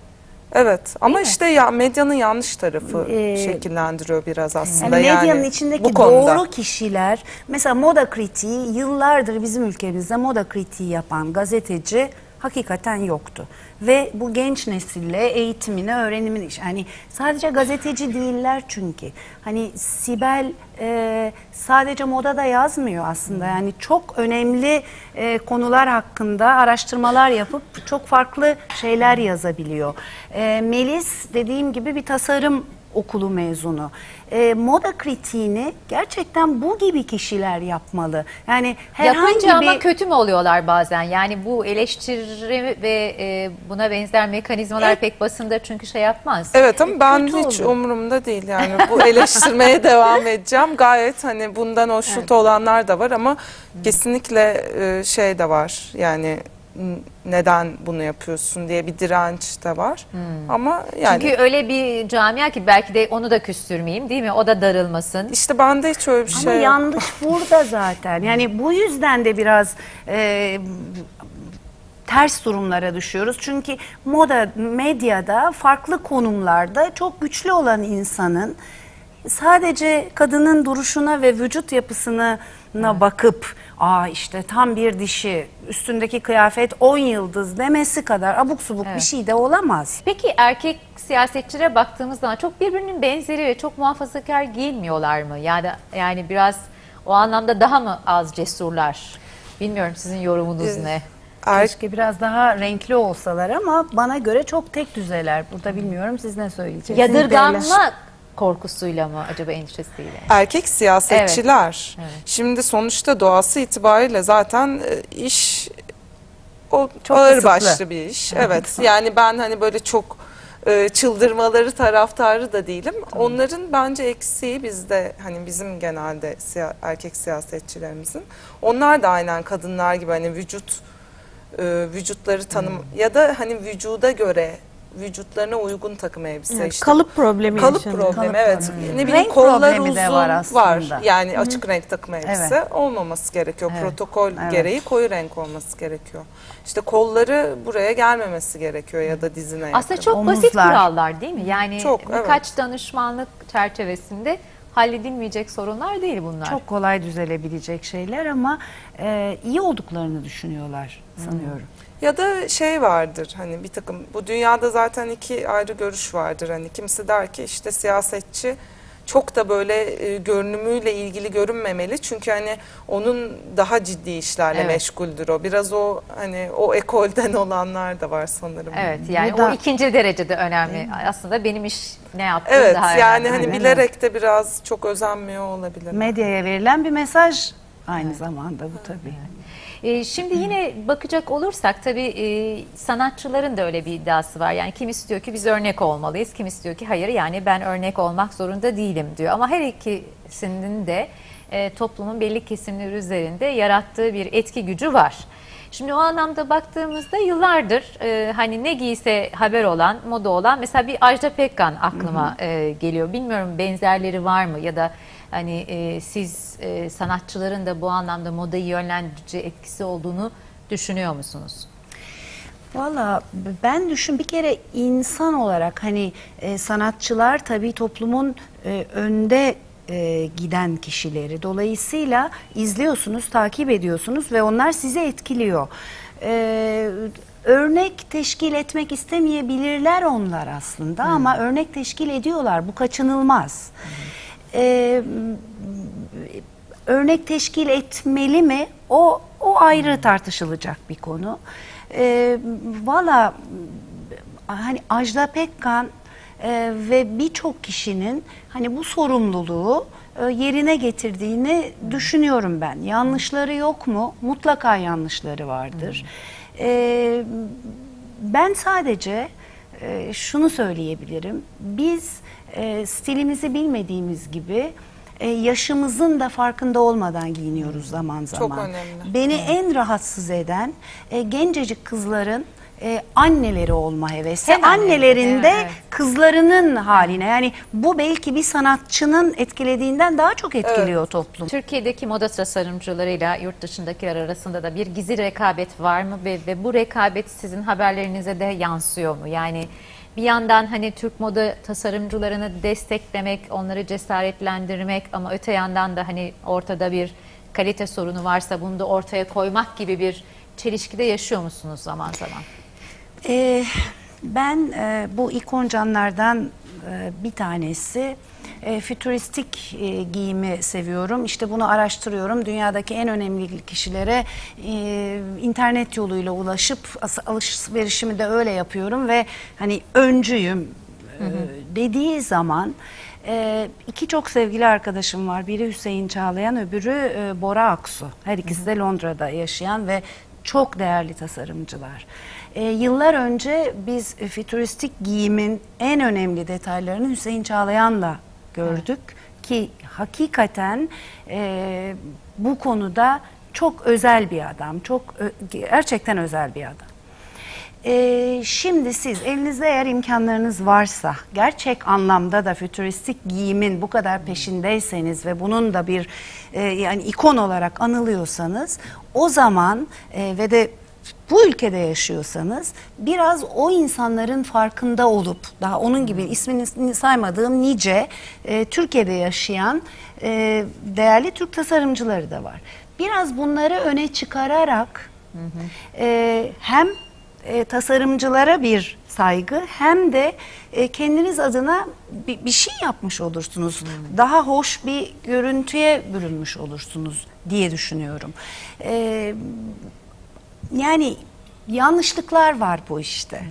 Speaker 3: Evet ama işte ya medyanın yanlış tarafı şekillendiriyor biraz aslında.
Speaker 2: Yani medyanın
Speaker 3: bu
Speaker 2: içindeki
Speaker 3: konuda.
Speaker 2: doğru kişiler, mesela moda kritiği, yıllardır bizim ülkemizde moda kritiği yapan gazeteci hakikaten yoktu. Ve bu genç nesille eğitimini, öğrenimini, hani sadece gazeteci değiller çünkü. Hani Sibel sadece moda da yazmıyor aslında. Yani çok önemli konular hakkında araştırmalar yapıp çok farklı şeyler yazabiliyor. Melis dediğim gibi bir tasarım okulu mezunu. Moda kritiğini gerçekten bu gibi kişiler yapmalı. Yani herhangi
Speaker 1: Yapınca ama
Speaker 2: bir...
Speaker 1: kötü mü oluyorlar bazen? Yani bu eleştiri ve buna benzer mekanizmalar pek basında çünkü şey yapmaz.
Speaker 3: Evet ama ben
Speaker 2: Kötü
Speaker 3: hiç
Speaker 2: oluyor.
Speaker 3: umurumda değil yani bu eleştirmeye devam edeceğim. Gayet hani bundan hoşnut olanlar da var ama kesinlikle şey de var yani neden bunu yapıyorsun diye bir direnç de var. Ama yani
Speaker 1: Çünkü öyle bir camia ki belki de onu da küstürmeyeyim değil mi? O da darılmasın.
Speaker 3: işte bende hiç öyle bir
Speaker 2: Ama
Speaker 3: şey yok.
Speaker 2: yanlış burada zaten. Yani bu yüzden de biraz ters durumlara düşüyoruz. Çünkü medyada farklı konumlarda çok güçlü olan insanın sadece kadının duruşuna ve vücut yapısına bakıp işte tam bir dişi, üstündeki kıyafet 10 yıldız demesi kadar abuk subuk bir şey de olamaz.
Speaker 1: Peki erkek siyasetçilere baktığımız zaman çok birbirinin benzeri ve çok muhafazakar giyinmiyorlar mı? Yani biraz o anlamda daha mı az cesurlar? Bilmiyorum sizin yorumunuz ne?
Speaker 2: Keşke biraz daha renkli olsalar ama bana göre çok tek düzeler. Burada bilmiyorum siz ne söyleyeceksiniz?
Speaker 1: Yadırganma korkusuyla mı acaba endişesiyle?
Speaker 3: Erkek siyasetçiler.
Speaker 1: Evet.
Speaker 3: Şimdi sonuçta doğası itibariyle zaten iş
Speaker 2: Çok
Speaker 3: ağır
Speaker 2: kısıtlı.
Speaker 3: başlı bir iş. Evet. Yani ben hani böyle çok çıldırmaları taraftarı da değilim. Onların bence eksiği bizde hani bizim genelde erkek siyasetçilerimizin. Onlar da aynen kadınlar gibi hani vücutları ya da hani vücuda göre vücutlarına uygun takım elbise
Speaker 4: Evet,
Speaker 3: işte.
Speaker 4: kalıp problemi
Speaker 3: Kalıp
Speaker 4: yaşanıyor.
Speaker 3: problemi evet. Ne bileyim
Speaker 2: Renk
Speaker 3: kollar
Speaker 2: problemi
Speaker 3: uzun
Speaker 2: de var aslında.
Speaker 3: Yani açık renk takım elbise olmaması gerekiyor.
Speaker 2: Evet.
Speaker 3: Protokol
Speaker 2: Evet.
Speaker 3: gereği koyu renk olması gerekiyor. İşte kolları buraya gelmemesi gerekiyor ya da dizine yakın.
Speaker 1: Aslında çok basit
Speaker 2: Omuzlar.
Speaker 1: kurallar değil mi? Yani
Speaker 3: Çok,
Speaker 1: birkaç danışmanlık çerçevesinde halledilmeyecek sorunlar değil bunlar.
Speaker 2: Çok kolay düzelebilecek şeyler ama iyi olduklarını düşünüyorlar sanıyorum.
Speaker 3: Ya da şey vardır hani bir takım bu dünyada zaten iki ayrı görüş vardır. Hani kimisi der ki işte siyasetçi çok da böyle görünümüyle ilgili görünmemeli. Çünkü hani onun daha ciddi işlerle meşguldür o. Biraz o hani o ekolden olanlar da var sanırım.
Speaker 1: Evet yani
Speaker 2: Bu da-
Speaker 1: o ikinci derecede önemli. Aslında benim iş ne yaptığım
Speaker 3: Evet
Speaker 1: daha
Speaker 3: yani
Speaker 1: önemli.
Speaker 3: hani bilerek de biraz çok özenmiyor olabilir.
Speaker 2: Medyaya verilen bir mesaj aynı zamanda bu tabii.
Speaker 1: Şimdi yine bakacak olursak tabii sanatçıların da öyle bir iddiası var. Yani kim istiyor ki biz örnek olmalıyız, kim istiyor ki hayır yani ben örnek olmak zorunda değilim diyor. Ama her ikisinin de toplumun belli kesimleri üzerinde yarattığı bir etki gücü var. Şimdi o anlamda baktığımızda yıllardır hani ne giyse haber olan, moda olan mesela bir Ajda Pekkan aklıma geliyor. Bilmiyorum benzerleri var mı ya da hani siz sanatçıların da bu anlamda modayı yönlendirici etkisi olduğunu düşünüyor musunuz?
Speaker 2: Valla ben bir kere insan olarak hani sanatçılar tabii toplumun önde giden kişileri. Dolayısıyla izliyorsunuz, takip ediyorsunuz ve onlar sizi etkiliyor. Örnek teşkil etmek istemeyebilirler onlar aslında ama örnek teşkil ediyorlar. Bu kaçınılmaz. Örnek teşkil etmeli mi? O ayrı tartışılacak bir konu. Valla hani Ajda Pekkan ve birçok kişinin hani bu sorumluluğu yerine getirdiğini düşünüyorum ben. Yanlışları yok mu? Mutlaka yanlışları vardır. Ben sadece şunu söyleyebilirim. Biz stilimizi bilmediğimiz gibi yaşımızın da farkında olmadan giyiniyoruz zaman zaman.
Speaker 3: Çok önemli.
Speaker 2: Beni en rahatsız eden gencecik kızların anneleri olma hevesi.
Speaker 1: Hem anneleri,
Speaker 2: Annelerinde
Speaker 1: evet.
Speaker 2: kızlarının haline. Yani bu belki bir sanatçının etkilediğinden daha çok etkiliyor toplum.
Speaker 1: Türkiye'deki moda tasarımcılarıyla yurt dışındakiler arasında da bir gizli rekabet var mı ve bu rekabet sizin haberlerinize de yansıyor mu? Yani bir yandan hani Türk moda tasarımcılarını desteklemek, onları cesaretlendirmek ama öte yandan da hani ortada bir kalite sorunu varsa bunu da ortaya koymak gibi bir çelişkide yaşıyor musunuz zaman zaman?
Speaker 2: Ben bu ikoncanlardan bir tanesi fütüristik giyimi seviyorum. İşte bunu araştırıyorum. Dünyadaki en önemli kişilere internet yoluyla ulaşıp alışverişimi de öyle yapıyorum ve hani öncüyüm dediği zaman iki çok sevgili arkadaşım var. Biri Hüseyin Çağlayan, öbürü Bora Aksu. Her ikisi de Londra'da yaşayan ve çok değerli tasarımcılar. Yıllar önce biz fütüristik giyimin en önemli detaylarını Hüseyin Çağlayan'la gördük ki hakikaten bu konuda çok özel bir adam, gerçekten özel bir adam. Şimdi siz elinizde eğer imkanlarınız varsa, gerçek anlamda da fütüristik giyimin bu kadar peşindeyseniz ve bunun da bir yani ikon olarak anılıyorsanız, o zaman ve de bu ülkede yaşıyorsanız biraz o insanların farkında olup, daha onun gibi ismini saymadığım nice Türkiye'de yaşayan değerli Türk tasarımcıları da var. Biraz bunları öne çıkararak hem tasarımcılara bir saygı hem de kendiniz adına bir şey yapmış olursunuz. Daha hoş bir görüntüye bürünmüş olursunuz diye düşünüyorum. Yani yanlışlıklar var bu işte.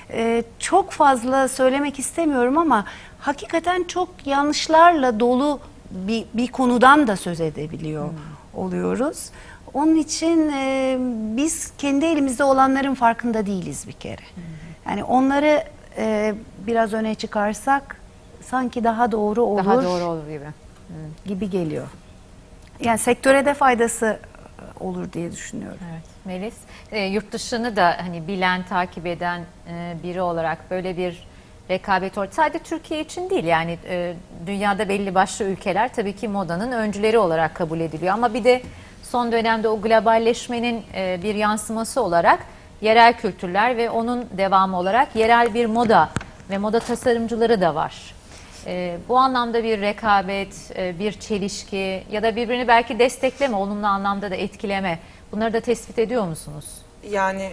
Speaker 2: Çok fazla söylemek istemiyorum ama hakikaten çok yanlışlarla dolu bir konudan da söz edebiliyor oluyoruz. Onun için biz kendi elimizde olanların farkında değiliz bir kere. Yani onları biraz öne çıkarsak sanki daha doğru olur.
Speaker 1: Daha doğru olur gibi.
Speaker 2: Gibi geliyor. Yani sektöre de faydası olur diye düşünüyorum.
Speaker 1: Evet. Melis, yurt dışını da hani bilen, takip eden biri olarak böyle bir rekabet ortaya, sadece Türkiye için değil yani dünyada belli başlı ülkeler tabii ki modanın öncüleri olarak kabul ediliyor ama bir de son dönemde o globalleşmenin bir yansıması olarak yerel kültürler ve onun devamı olarak yerel bir moda ve moda tasarımcıları da var. Bu anlamda bir rekabet, bir çelişki ya da birbirini belki destekleme, olumlu anlamda da etkileme, bunları da tespit ediyor musunuz?
Speaker 3: Yani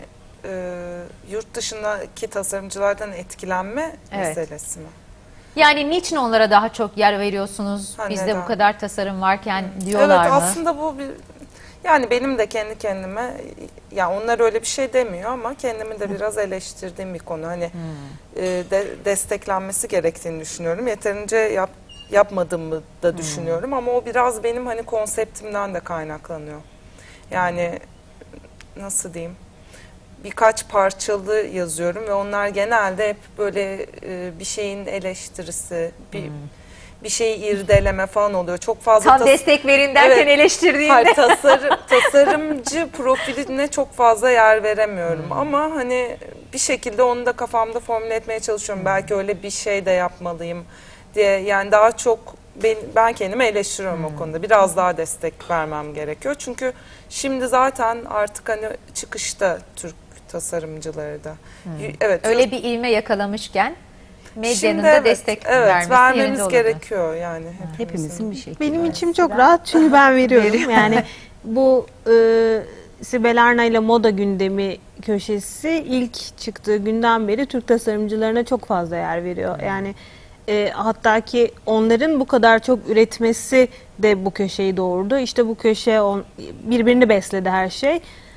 Speaker 3: yurt dışındaki tasarımcılardan etkilenme meselesi mi?
Speaker 1: Yani niçin onlara daha çok yer veriyorsunuz? Bizde
Speaker 3: neden?
Speaker 1: bu kadar tasarım varken diyorlar
Speaker 3: evet,
Speaker 1: mı?
Speaker 3: aslında bu bir, yani benim de kendi kendime, yani onlar öyle bir şey demiyor ama kendimi de biraz eleştirdiğim bir konu. Hani desteklenmesi gerektiğini düşünüyorum. Yeterince yapmadığımı da düşünüyorum ama o biraz benim hani konseptimden de kaynaklanıyor. Yani nasıl diyeyim? Birkaç parçalı yazıyorum ve onlar genelde hep böyle bir şeyin eleştirisi, bir şeyi irdeleme falan oluyor. Çok fazla
Speaker 1: Tam destek verin derken eleştirdiğinde.
Speaker 3: Hayır, tasarımcı profiline çok fazla yer veremiyorum ama hani bir şekilde onu da kafamda formüle etmeye çalışıyorum. Belki öyle bir şey de yapmalıyım diye, yani daha çok ben kendimi eleştiriyorum o konuda. Biraz daha destek vermem gerekiyor. Çünkü şimdi zaten artık hani çıkışta Türk tasarımcıları da. Evet.
Speaker 1: Öyle bir ivme yakalamışken medyanın
Speaker 3: şimdi
Speaker 1: da destek vermesi
Speaker 3: vermemiz
Speaker 1: yerinde
Speaker 3: gerekiyor yani.
Speaker 2: Hepimizin bir şekilde.
Speaker 4: Benim içim çok rahat çünkü ben veriyorum. Yani bu Sibel Arna ile Moda Gündemi köşesi ilk çıktığı günden beri Türk tasarımcılarına çok fazla yer veriyor. Yani hatta ki onların bu kadar çok üretmesi de bu köşeyi doğurdu. İşte bu köşe birbirini besledi her şey.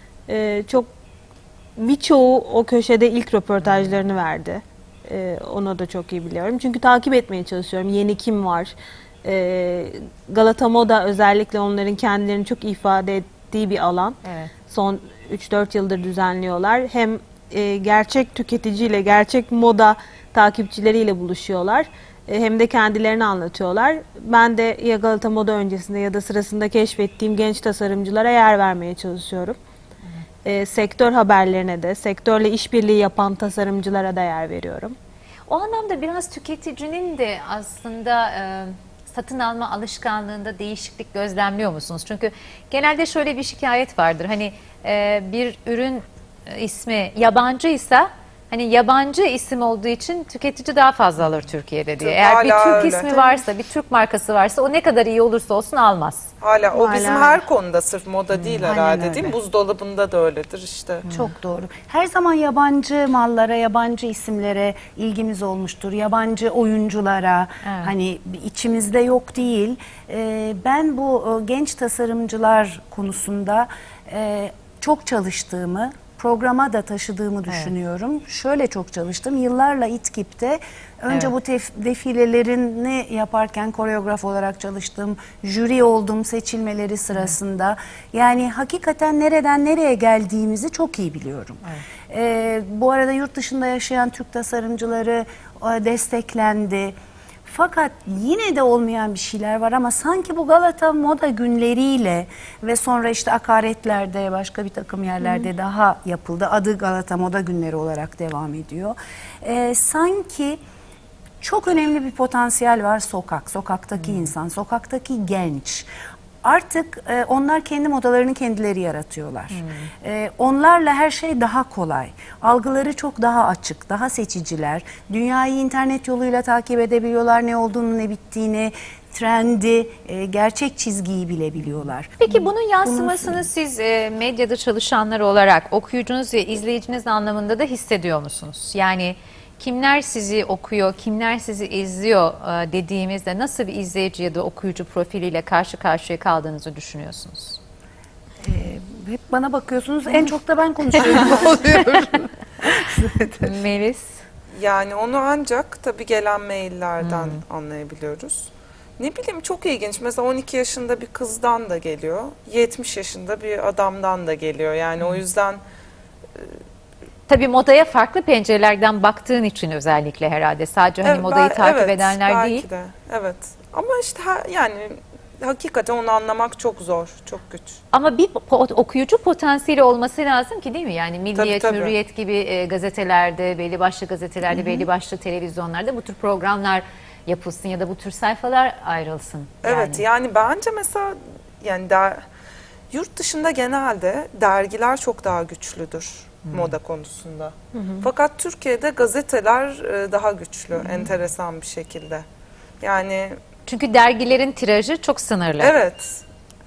Speaker 4: Birçoğu o köşede ilk röportajlarını verdi. Onu da çok iyi biliyorum. Çünkü takip etmeye çalışıyorum. Yeni kim var? Galata Moda özellikle onların kendilerini çok ifade ettiği bir alan.
Speaker 1: Evet.
Speaker 4: Son 3-4 yıldır düzenliyorlar. Hem gerçek tüketiciyle, gerçek moda takipçileriyle buluşuyorlar. Hem de kendilerini anlatıyorlar. Ben de ya Galata Moda öncesinde ya da sırasında keşfettiğim genç tasarımcılara yer vermeye çalışıyorum. Sektör haberlerine de, sektörle işbirliği yapan tasarımcılara da yer veriyorum.
Speaker 1: O anlamda biraz tüketicinin de aslında satın alma alışkanlığında değişiklik gözlemliyor musunuz? Çünkü genelde şöyle bir şikayet vardır. Hani bir ürün ismi yabancıysa hani yabancı isim olduğu için tüketici daha fazla alır Türkiye'de diye.
Speaker 3: Tabii,
Speaker 1: Eğer bir
Speaker 3: hala
Speaker 1: Türk
Speaker 3: öyle.
Speaker 1: ismi varsa, bir Türk markası varsa o ne kadar iyi olursa olsun almaz.
Speaker 3: Hala o bizim
Speaker 4: Hala.
Speaker 3: her konuda, sırf moda değil
Speaker 2: Aynen
Speaker 3: herhalde,
Speaker 2: öyle.
Speaker 3: değil mi? Buzdolabında da öyledir işte.
Speaker 2: Çok doğru. Her zaman yabancı mallara, yabancı isimlere ilgimiz olmuştur. Yabancı oyunculara,
Speaker 1: Evet.
Speaker 2: hani içimizde yok değil. Ben bu genç tasarımcılar konusunda çok çalıştığımı, programa da taşıdığımı düşünüyorum. Şöyle çok çalıştım. Yıllarla İTKİP'te önce
Speaker 1: Evet.
Speaker 2: bu defilelerini yaparken koreograf olarak çalıştım. Jüri oldum seçilmeleri sırasında. Yani hakikaten nereden nereye geldiğimizi çok iyi biliyorum. Bu arada yurt dışında yaşayan Türk tasarımcıları desteklendi. Fakat yine de olmayan bir şeyler var ama sanki bu Galata Moda Günleriyle ve sonra işte akaretlerde, başka bir takım yerlerde daha yapıldı. Adı Galata Moda Günleri olarak devam ediyor. Sanki çok önemli bir potansiyel var sokaktaki insan, sokaktaki genç. Artık onlar kendi modalarını kendileri yaratıyorlar. Onlarla her şey daha kolay. Algıları çok daha açık, daha seçiciler. Dünyayı internet yoluyla takip edebiliyorlar, ne olduğunu, ne bittiğini, trendi, gerçek çizgiyi bilebiliyorlar.
Speaker 1: Peki bunun yansımasını siz medyada çalışanlar olarak okuyucunuz ve izleyiciniz anlamında da hissediyor musunuz? Yani kimler sizi okuyor, kimler sizi izliyor dediğimizde nasıl bir izleyici ya da okuyucu profiliyle karşı karşıya kaldığınızı düşünüyorsunuz?
Speaker 2: Hep bana bakıyorsunuz, en çok da ben konuşuyorum.
Speaker 1: Melis?
Speaker 3: Yani onu ancak tabii gelen maillerden anlayabiliyoruz. Ne bileyim, çok ilginç. Mesela 12 yaşında bir kızdan da geliyor, 70 yaşında bir adamdan da geliyor. Yani o yüzden
Speaker 1: Tabii modaya farklı pencerelerden baktığın için özellikle herhalde. Sadece hani modayı takip
Speaker 3: evet,
Speaker 1: edenler
Speaker 3: belki
Speaker 1: değil.
Speaker 3: de, evet. Ama işte yani hakikaten onu anlamak çok zor, çok güç.
Speaker 1: Ama bir okuyucu potansiyeli olması lazım ki, değil mi? Yani Milliyet,
Speaker 3: Tabii.
Speaker 1: Hürriyet gibi gazetelerde, belli başlı gazetelerde, belli başlı televizyonlarda bu tür programlar yapılsın ya da bu tür sayfalar ayrılsın.
Speaker 3: Evet, yani bence mesela yani yurt dışında genelde dergiler çok daha güçlüdür moda konusunda. Fakat Türkiye'de gazeteler daha güçlü, enteresan bir şekilde. Yani
Speaker 1: Çünkü dergilerin tirajı çok sınırlı.
Speaker 3: evet.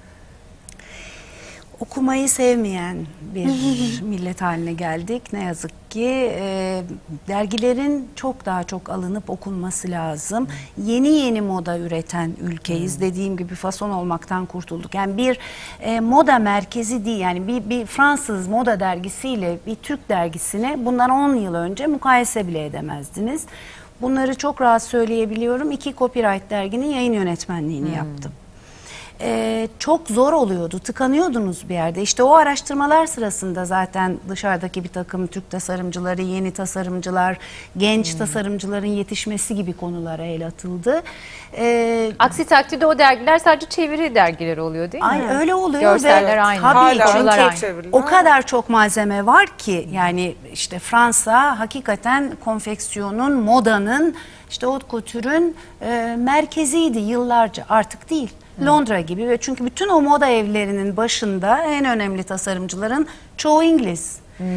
Speaker 2: Okumayı sevmeyen bir millet haline geldik. Ne yazık ki dergilerin çok daha çok alınıp okunması lazım. Yeni moda üreten ülkeyiz. Dediğim gibi fason olmaktan kurtulduk. Yani bir moda merkezi değil. Yani bir Fransız moda dergisiyle bir Türk dergisine bundan 10 yıl önce mukayese bile edemezdiniz. Bunları çok rahat söyleyebiliyorum. 2 copyright derginin yayın yönetmenliğini yaptım. Çok zor oluyordu, tıkanıyordunuz bir yerde. İşte o araştırmalar sırasında zaten dışarıdaki bir takım Türk tasarımcıları, yeni tasarımcılar, genç tasarımcıların yetişmesi gibi konulara el atıldı.
Speaker 1: Aksi takdirde o dergiler sadece çeviri dergileri oluyor, değil mi?
Speaker 2: Ay, öyle oluyor
Speaker 1: Görseller
Speaker 2: ve
Speaker 1: aynı.
Speaker 2: tabii
Speaker 3: Hala
Speaker 1: konular
Speaker 2: çünkü
Speaker 1: aynı.
Speaker 3: çeviriler.
Speaker 2: o kadar çok malzeme var ki, yani işte Fransa hakikaten konfeksiyonun, modanın, işte haute couture'ün merkeziydi yıllarca, artık değil. Londra gibi, ve çünkü bütün o moda evlerinin başında en önemli tasarımcıların çoğu İngiliz.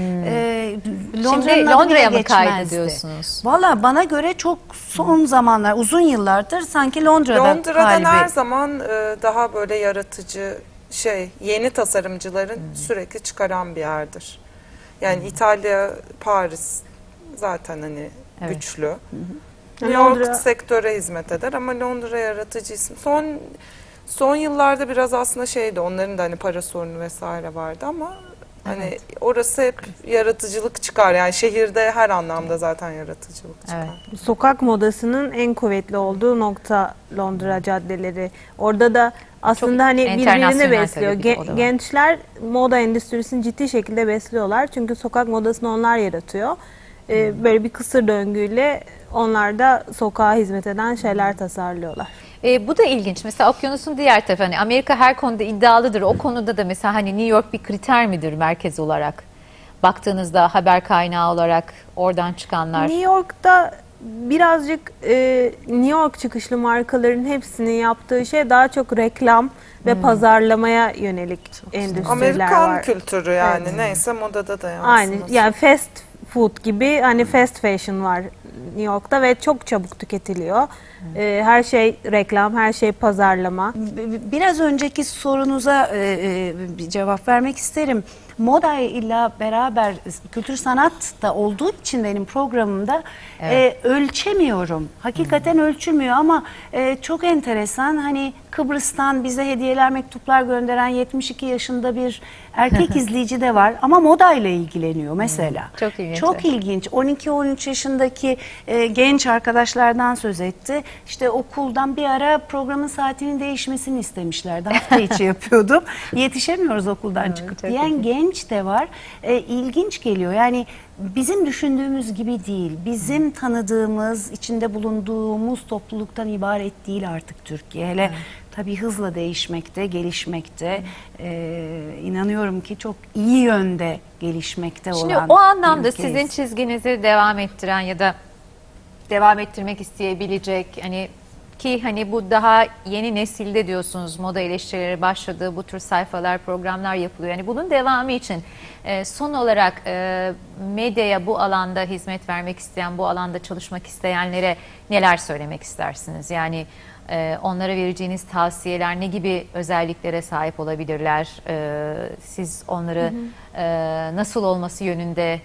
Speaker 1: Şimdi Londra'ya mı kaydı diyorsunuz?
Speaker 2: Valla bana göre çok son zamanlar, uzun yıllardır sanki Londra'dan
Speaker 3: Her zaman daha böyle yaratıcı yeni tasarımcıların sürekli çıkaran bir yerdir. Yani İtalya, Paris zaten hani güçlü. New York
Speaker 4: Londra
Speaker 3: sektöre hizmet eder ama Londra yaratıcı isim. Son yıllarda biraz aslında onların da hani para sorunu vesaire vardı ama hani orası hep yaratıcılık çıkar. Yani şehirde her anlamda zaten yaratıcılık çıkar.
Speaker 1: Evet.
Speaker 4: sokak modasının en kuvvetli olduğu nokta Londra caddeleri. Orada da aslında
Speaker 1: Çok
Speaker 4: hani birbirini
Speaker 1: internasyonel
Speaker 4: besliyor.
Speaker 1: tabii, bir de o da var.
Speaker 4: Gençler moda endüstrisini ciddi şekilde besliyorlar. Çünkü sokak modasını onlar yaratıyor. Böyle bir kısır döngüyle onlar da sokağa hizmet eden şeyler tasarlıyorlar.
Speaker 1: Bu da ilginç. Mesela okyanusun diğer tarafı, hani Amerika her konuda iddialıdır. O konuda da mesela hani New York bir kriter midir merkez olarak? Baktığınızda haber kaynağı olarak oradan çıkanlar.
Speaker 4: New York'ta birazcık New York çıkışlı markaların hepsinin yaptığı şey daha çok reklam ve pazarlamaya yönelik endüstriler
Speaker 3: Amerikan
Speaker 4: var.
Speaker 3: kültürü yani neyse modada da yansıması.
Speaker 4: Aynı, yani food gibi hani fast fashion var New York'ta ve çok çabuk tüketiliyor. Her şey reklam, her şey pazarlama.
Speaker 2: Biraz önceki sorunuza bir cevap vermek isterim. Moda ile beraber kültür sanat da olduğu için benim programımda ölçemiyorum. Hakikaten ölçülmüyor ama çok enteresan. Hani Kıbrıs'tan bize hediyeler, mektuplar gönderen 72 yaşında bir erkek izleyici de var ama moda ile ilgileniyor mesela.
Speaker 1: Çok ilginç.
Speaker 2: Çok ilginç. 12-13 yaşındaki genç arkadaşlardan söz etti. İşte okuldan bir ara programın saatinin değişmesini istemişlerdi. Hafta içi yapıyordum. Yetişemiyoruz okuldan çıkıp
Speaker 1: çok
Speaker 2: diyen
Speaker 1: ilginç.
Speaker 2: genç de var. İlginç geliyor. Yani bizim düşündüğümüz gibi değil. Bizim tanıdığımız, içinde bulunduğumuz topluluktan ibaret değil artık Türkiye. Hele tabii hızla değişmekte, gelişmekte. İnanıyorum ki çok iyi yönde gelişmekte
Speaker 1: Şimdi
Speaker 2: olan
Speaker 1: o anlamda
Speaker 2: bir ülkeyiz.
Speaker 1: sizin çizginizi devam ettiren ya da devam ettirmek isteyebilecek hani bu daha yeni nesilde diyorsunuz moda eleştirileri başladı, bu tür sayfalar, programlar yapılıyor. Yani bunun devamı için son olarak medyaya bu alanda hizmet vermek isteyen, bu alanda çalışmak isteyenlere neler söylemek istersiniz? Yani onlara vereceğiniz tavsiyeler ne gibi özelliklere sahip olabilirler? Siz onları nasıl olması yönünde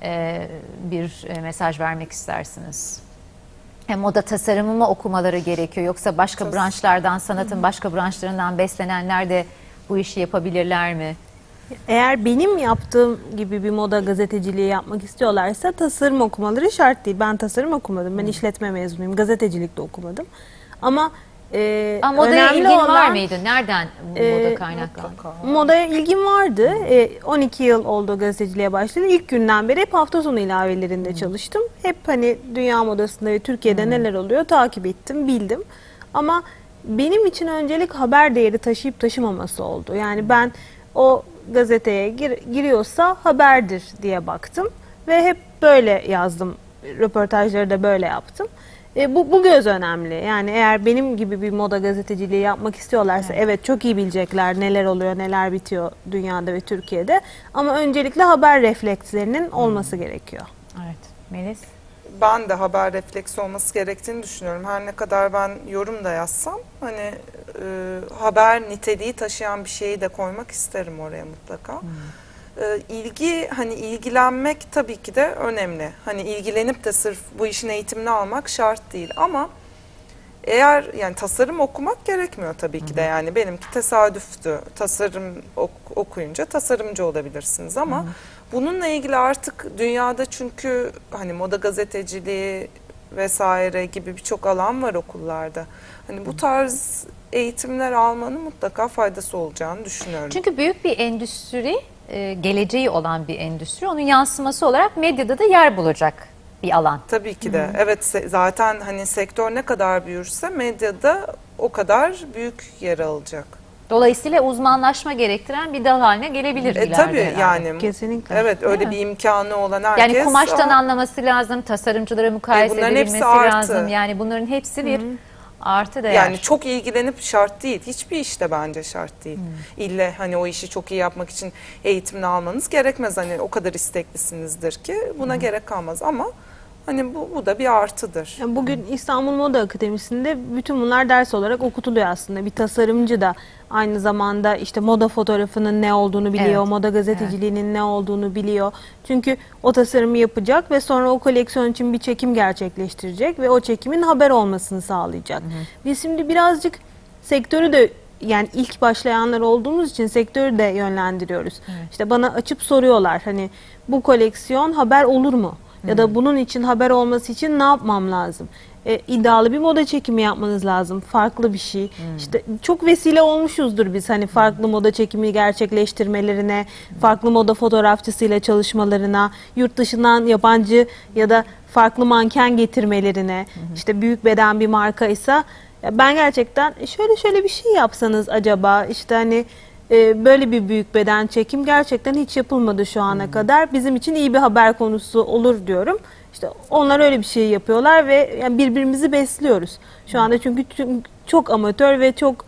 Speaker 1: bir mesaj vermek istersiniz? Moda tasarımı mı okumaları gerekiyor yoksa başka branşlardan, sanatın başka branşlarından beslenenler de bu işi yapabilirler mi?
Speaker 4: Eğer benim yaptığım gibi bir moda gazeteciliği yapmak istiyorlarsa tasarım okumaları şart değil. Ben tasarım okumadım. Ben işletme mezunuyum. Gazetecilik de okumadım. Ama
Speaker 1: modaya
Speaker 4: önemli
Speaker 1: ilgin var
Speaker 4: olan
Speaker 1: mıydı? Nereden bu moda kaynaklandı?
Speaker 4: modaya ilgim vardı. 12 yıl oldu gazeteciliğe başladım. İlk günden beri hep hafta sonu ilavelerinde çalıştım. Hep hani dünya modasında ve Türkiye'de neler oluyor takip ettim, bildim. Ama benim için öncelik haber değeri taşıyıp taşımaması oldu. Yani ben o gazeteye giriyorsa haberdir diye baktım ve hep böyle yazdım. Röportajları da böyle yaptım. Bu göz önemli. Yani eğer benim gibi bir moda gazeteciliği yapmak istiyorlarsa evet çok iyi bilecekler neler oluyor, neler bitiyor dünyada ve Türkiye'de. Ama öncelikle haber reflekslerinin olması gerekiyor.
Speaker 1: Evet. Melis?
Speaker 3: Ben de haber refleksi olması gerektiğini düşünüyorum. Her ne kadar ben yorum da yazsam hani haber niteliği taşıyan bir şeyi de koymak isterim oraya mutlaka. İlgilenmek tabii ki de önemli. Hani ilgilenip de sırf bu işin eğitimini almak şart değil ama eğer yani tasarım okumak gerekmiyor tabii ki de yani benimki tesadüftü. Tasarım okuyunca tasarımcı olabilirsiniz ama bununla ilgili artık dünyada çünkü hani moda gazeteciliği vesaire gibi birçok alan var okullarda. Hani bu tarz eğitimler almanın mutlaka faydası olacağını düşünüyorum.
Speaker 1: Çünkü büyük bir endüstri, geleceği olan bir endüstri, onun yansıması olarak medyada da yer bulacak bir alan.
Speaker 3: Tabii ki de. Evet, zaten hani sektör ne kadar büyürse medyada o kadar büyük yer alacak.
Speaker 1: Dolayısıyla uzmanlaşma gerektiren bir dal haline gelebilir ileride.
Speaker 3: Tabii
Speaker 1: herhalde.
Speaker 3: yani.
Speaker 4: Kesinlikle.
Speaker 3: Evet, öyle bir imkanı olan herkes.
Speaker 1: Yani kumaştan anlaması lazım, tasarımcılara mukayese
Speaker 3: bunların hepsi
Speaker 1: edilmesi
Speaker 3: artı.
Speaker 1: lazım. Yani bunların hepsi bir artı değer.
Speaker 3: Yani çok ilgilenip şart değil. Hiçbir işte bence şart değil. İlle hani o işi çok iyi yapmak için eğitimini almanız gerekmez. Hani o kadar isteklisinizdir ki buna gerek kalmaz ama hani bu da bir artıdır.
Speaker 4: Yani bugün İstanbul Moda Akademisi'nde bütün bunlar ders olarak okutuluyor aslında. Bir tasarımcı da aynı zamanda işte moda fotoğrafının ne olduğunu biliyor,
Speaker 1: Evet.
Speaker 4: moda gazeteciliğinin ne olduğunu biliyor. Çünkü o tasarımı yapacak ve sonra o koleksiyon için bir çekim gerçekleştirecek ve o çekimin haber olmasını sağlayacak. Biz şimdi birazcık sektörü de yani ilk başlayanlar olduğumuz için sektörü de yönlendiriyoruz. İşte bana açıp soruyorlar hani bu koleksiyon haber olur mu? Ya da bunun için haber olması için ne yapmam lazım? İddialı bir moda çekimi yapmanız lazım. Farklı bir şey. İşte çok vesile olmuşuzdur biz hani farklı moda çekimi gerçekleştirmelerine, farklı moda fotoğrafçısıyla çalışmalarına, yurt dışından yabancı ya da farklı manken getirmelerine. İşte büyük beden bir markaysa ben gerçekten şöyle bir şey yapsanız acaba işte hani böyle bir büyük beden çekim gerçekten hiç yapılmadı şu ana kadar. Bizim için iyi bir haber konusu olur diyorum. İşte onlar öyle bir şey yapıyorlar ve yani birbirimizi besliyoruz. Şu anda çünkü çok amatör ve çok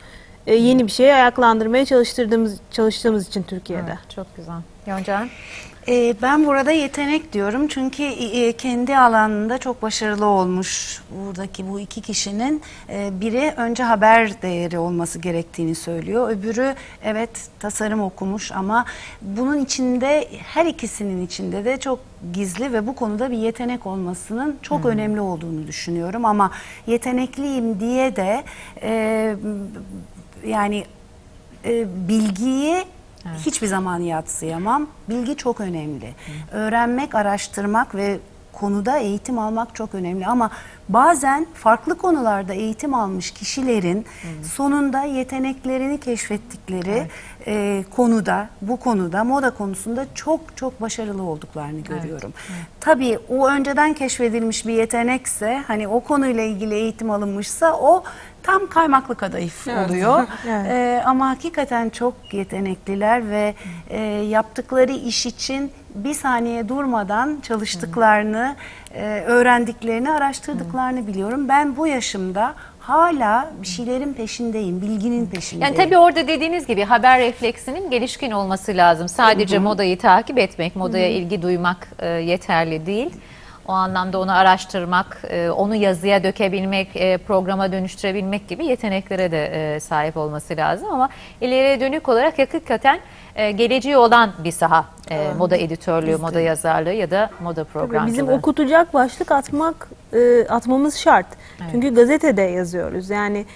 Speaker 4: yeni bir şeyi ayaklandırmaya çalıştığımız için Türkiye'de.
Speaker 1: Evet, çok güzel. Yonca Hanım?
Speaker 2: Ben burada yetenek diyorum çünkü kendi alanında çok başarılı olmuş buradaki bu iki kişinin biri önce haber değeri olması gerektiğini söylüyor. Öbürü evet tasarım okumuş ama bunun içinde her ikisinin içinde de çok gizli ve bu konuda bir yetenek olmasının çok önemli olduğunu düşünüyorum. Ama yetenekliyim diye de bilgiyi hiçbir zaman yadsıyamam. Bilgi çok önemli. Öğrenmek, araştırmak ve konuda eğitim almak çok önemli. Ama bazen farklı konularda eğitim almış kişilerin sonunda yeteneklerini keşfettikleri bu konuda, moda konusunda çok çok başarılı olduklarını görüyorum. Tabii o önceden keşfedilmiş bir yetenekse, hani o konuyla ilgili eğitim alınmışsa o tam kaymaklı kadayıf oluyor. Ama hakikaten çok yetenekliler ve yaptıkları iş için bir saniye durmadan çalıştıklarını, öğrendiklerini, araştırdıklarını biliyorum. Ben bu yaşımda hala bir şeylerin peşindeyim, bilginin peşindeyim.
Speaker 1: Yani tabii orada dediğiniz gibi haber refleksinin gelişkin olması lazım. Sadece modayı takip etmek, modaya ilgi duymak yeterli değil. O anlamda onu araştırmak, onu yazıya dökebilmek, programa dönüştürebilmek gibi yeteneklere de sahip olması lazım. Ama ileriye dönük olarak hakikaten geleceği olan bir saha. Moda editörlüğü, moda yazarlığı ya da moda programcılığı.
Speaker 4: Bizim okutacak başlık atmamız şart. Evet. Çünkü gazetede yazıyoruz. Yani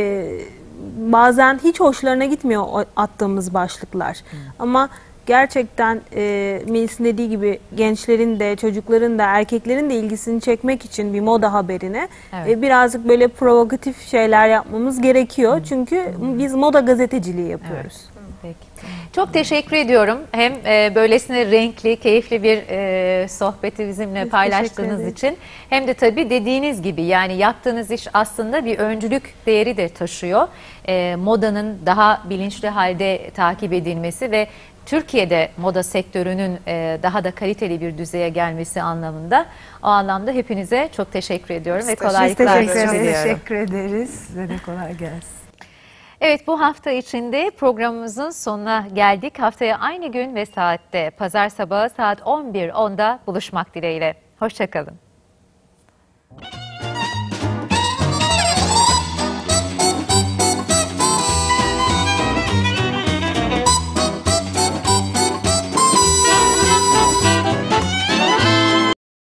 Speaker 4: bazen hiç hoşlarına gitmiyor attığımız başlıklar. Ama gerçekten Melis'in dediği gibi gençlerin de, çocukların da, erkeklerin de ilgisini çekmek için bir moda haberine birazcık böyle provokatif şeyler yapmamız gerekiyor. Çünkü biz moda gazeteciliği yapıyoruz.
Speaker 1: Evet. Peki. Çok teşekkür ediyorum. Hem böylesine renkli, keyifli bir sohbeti bizimle paylaştığınız için hem de tabii dediğiniz gibi yani yaptığınız iş aslında bir öncülük değeri de taşıyor. Modanın daha bilinçli halde takip edilmesi ve Türkiye'de moda sektörünün daha da kaliteli bir düzeye gelmesi anlamında. O anlamda hepinize çok teşekkür ediyorum ve kolaylıklar diliyorum.
Speaker 2: Teşekkür ederiz. Size de kolay gelsin.
Speaker 1: Evet, bu hafta içinde programımızın sonuna geldik. Haftaya aynı gün ve saatte pazar sabahı saat 11.10'da buluşmak dileğiyle. Hoşça kalın.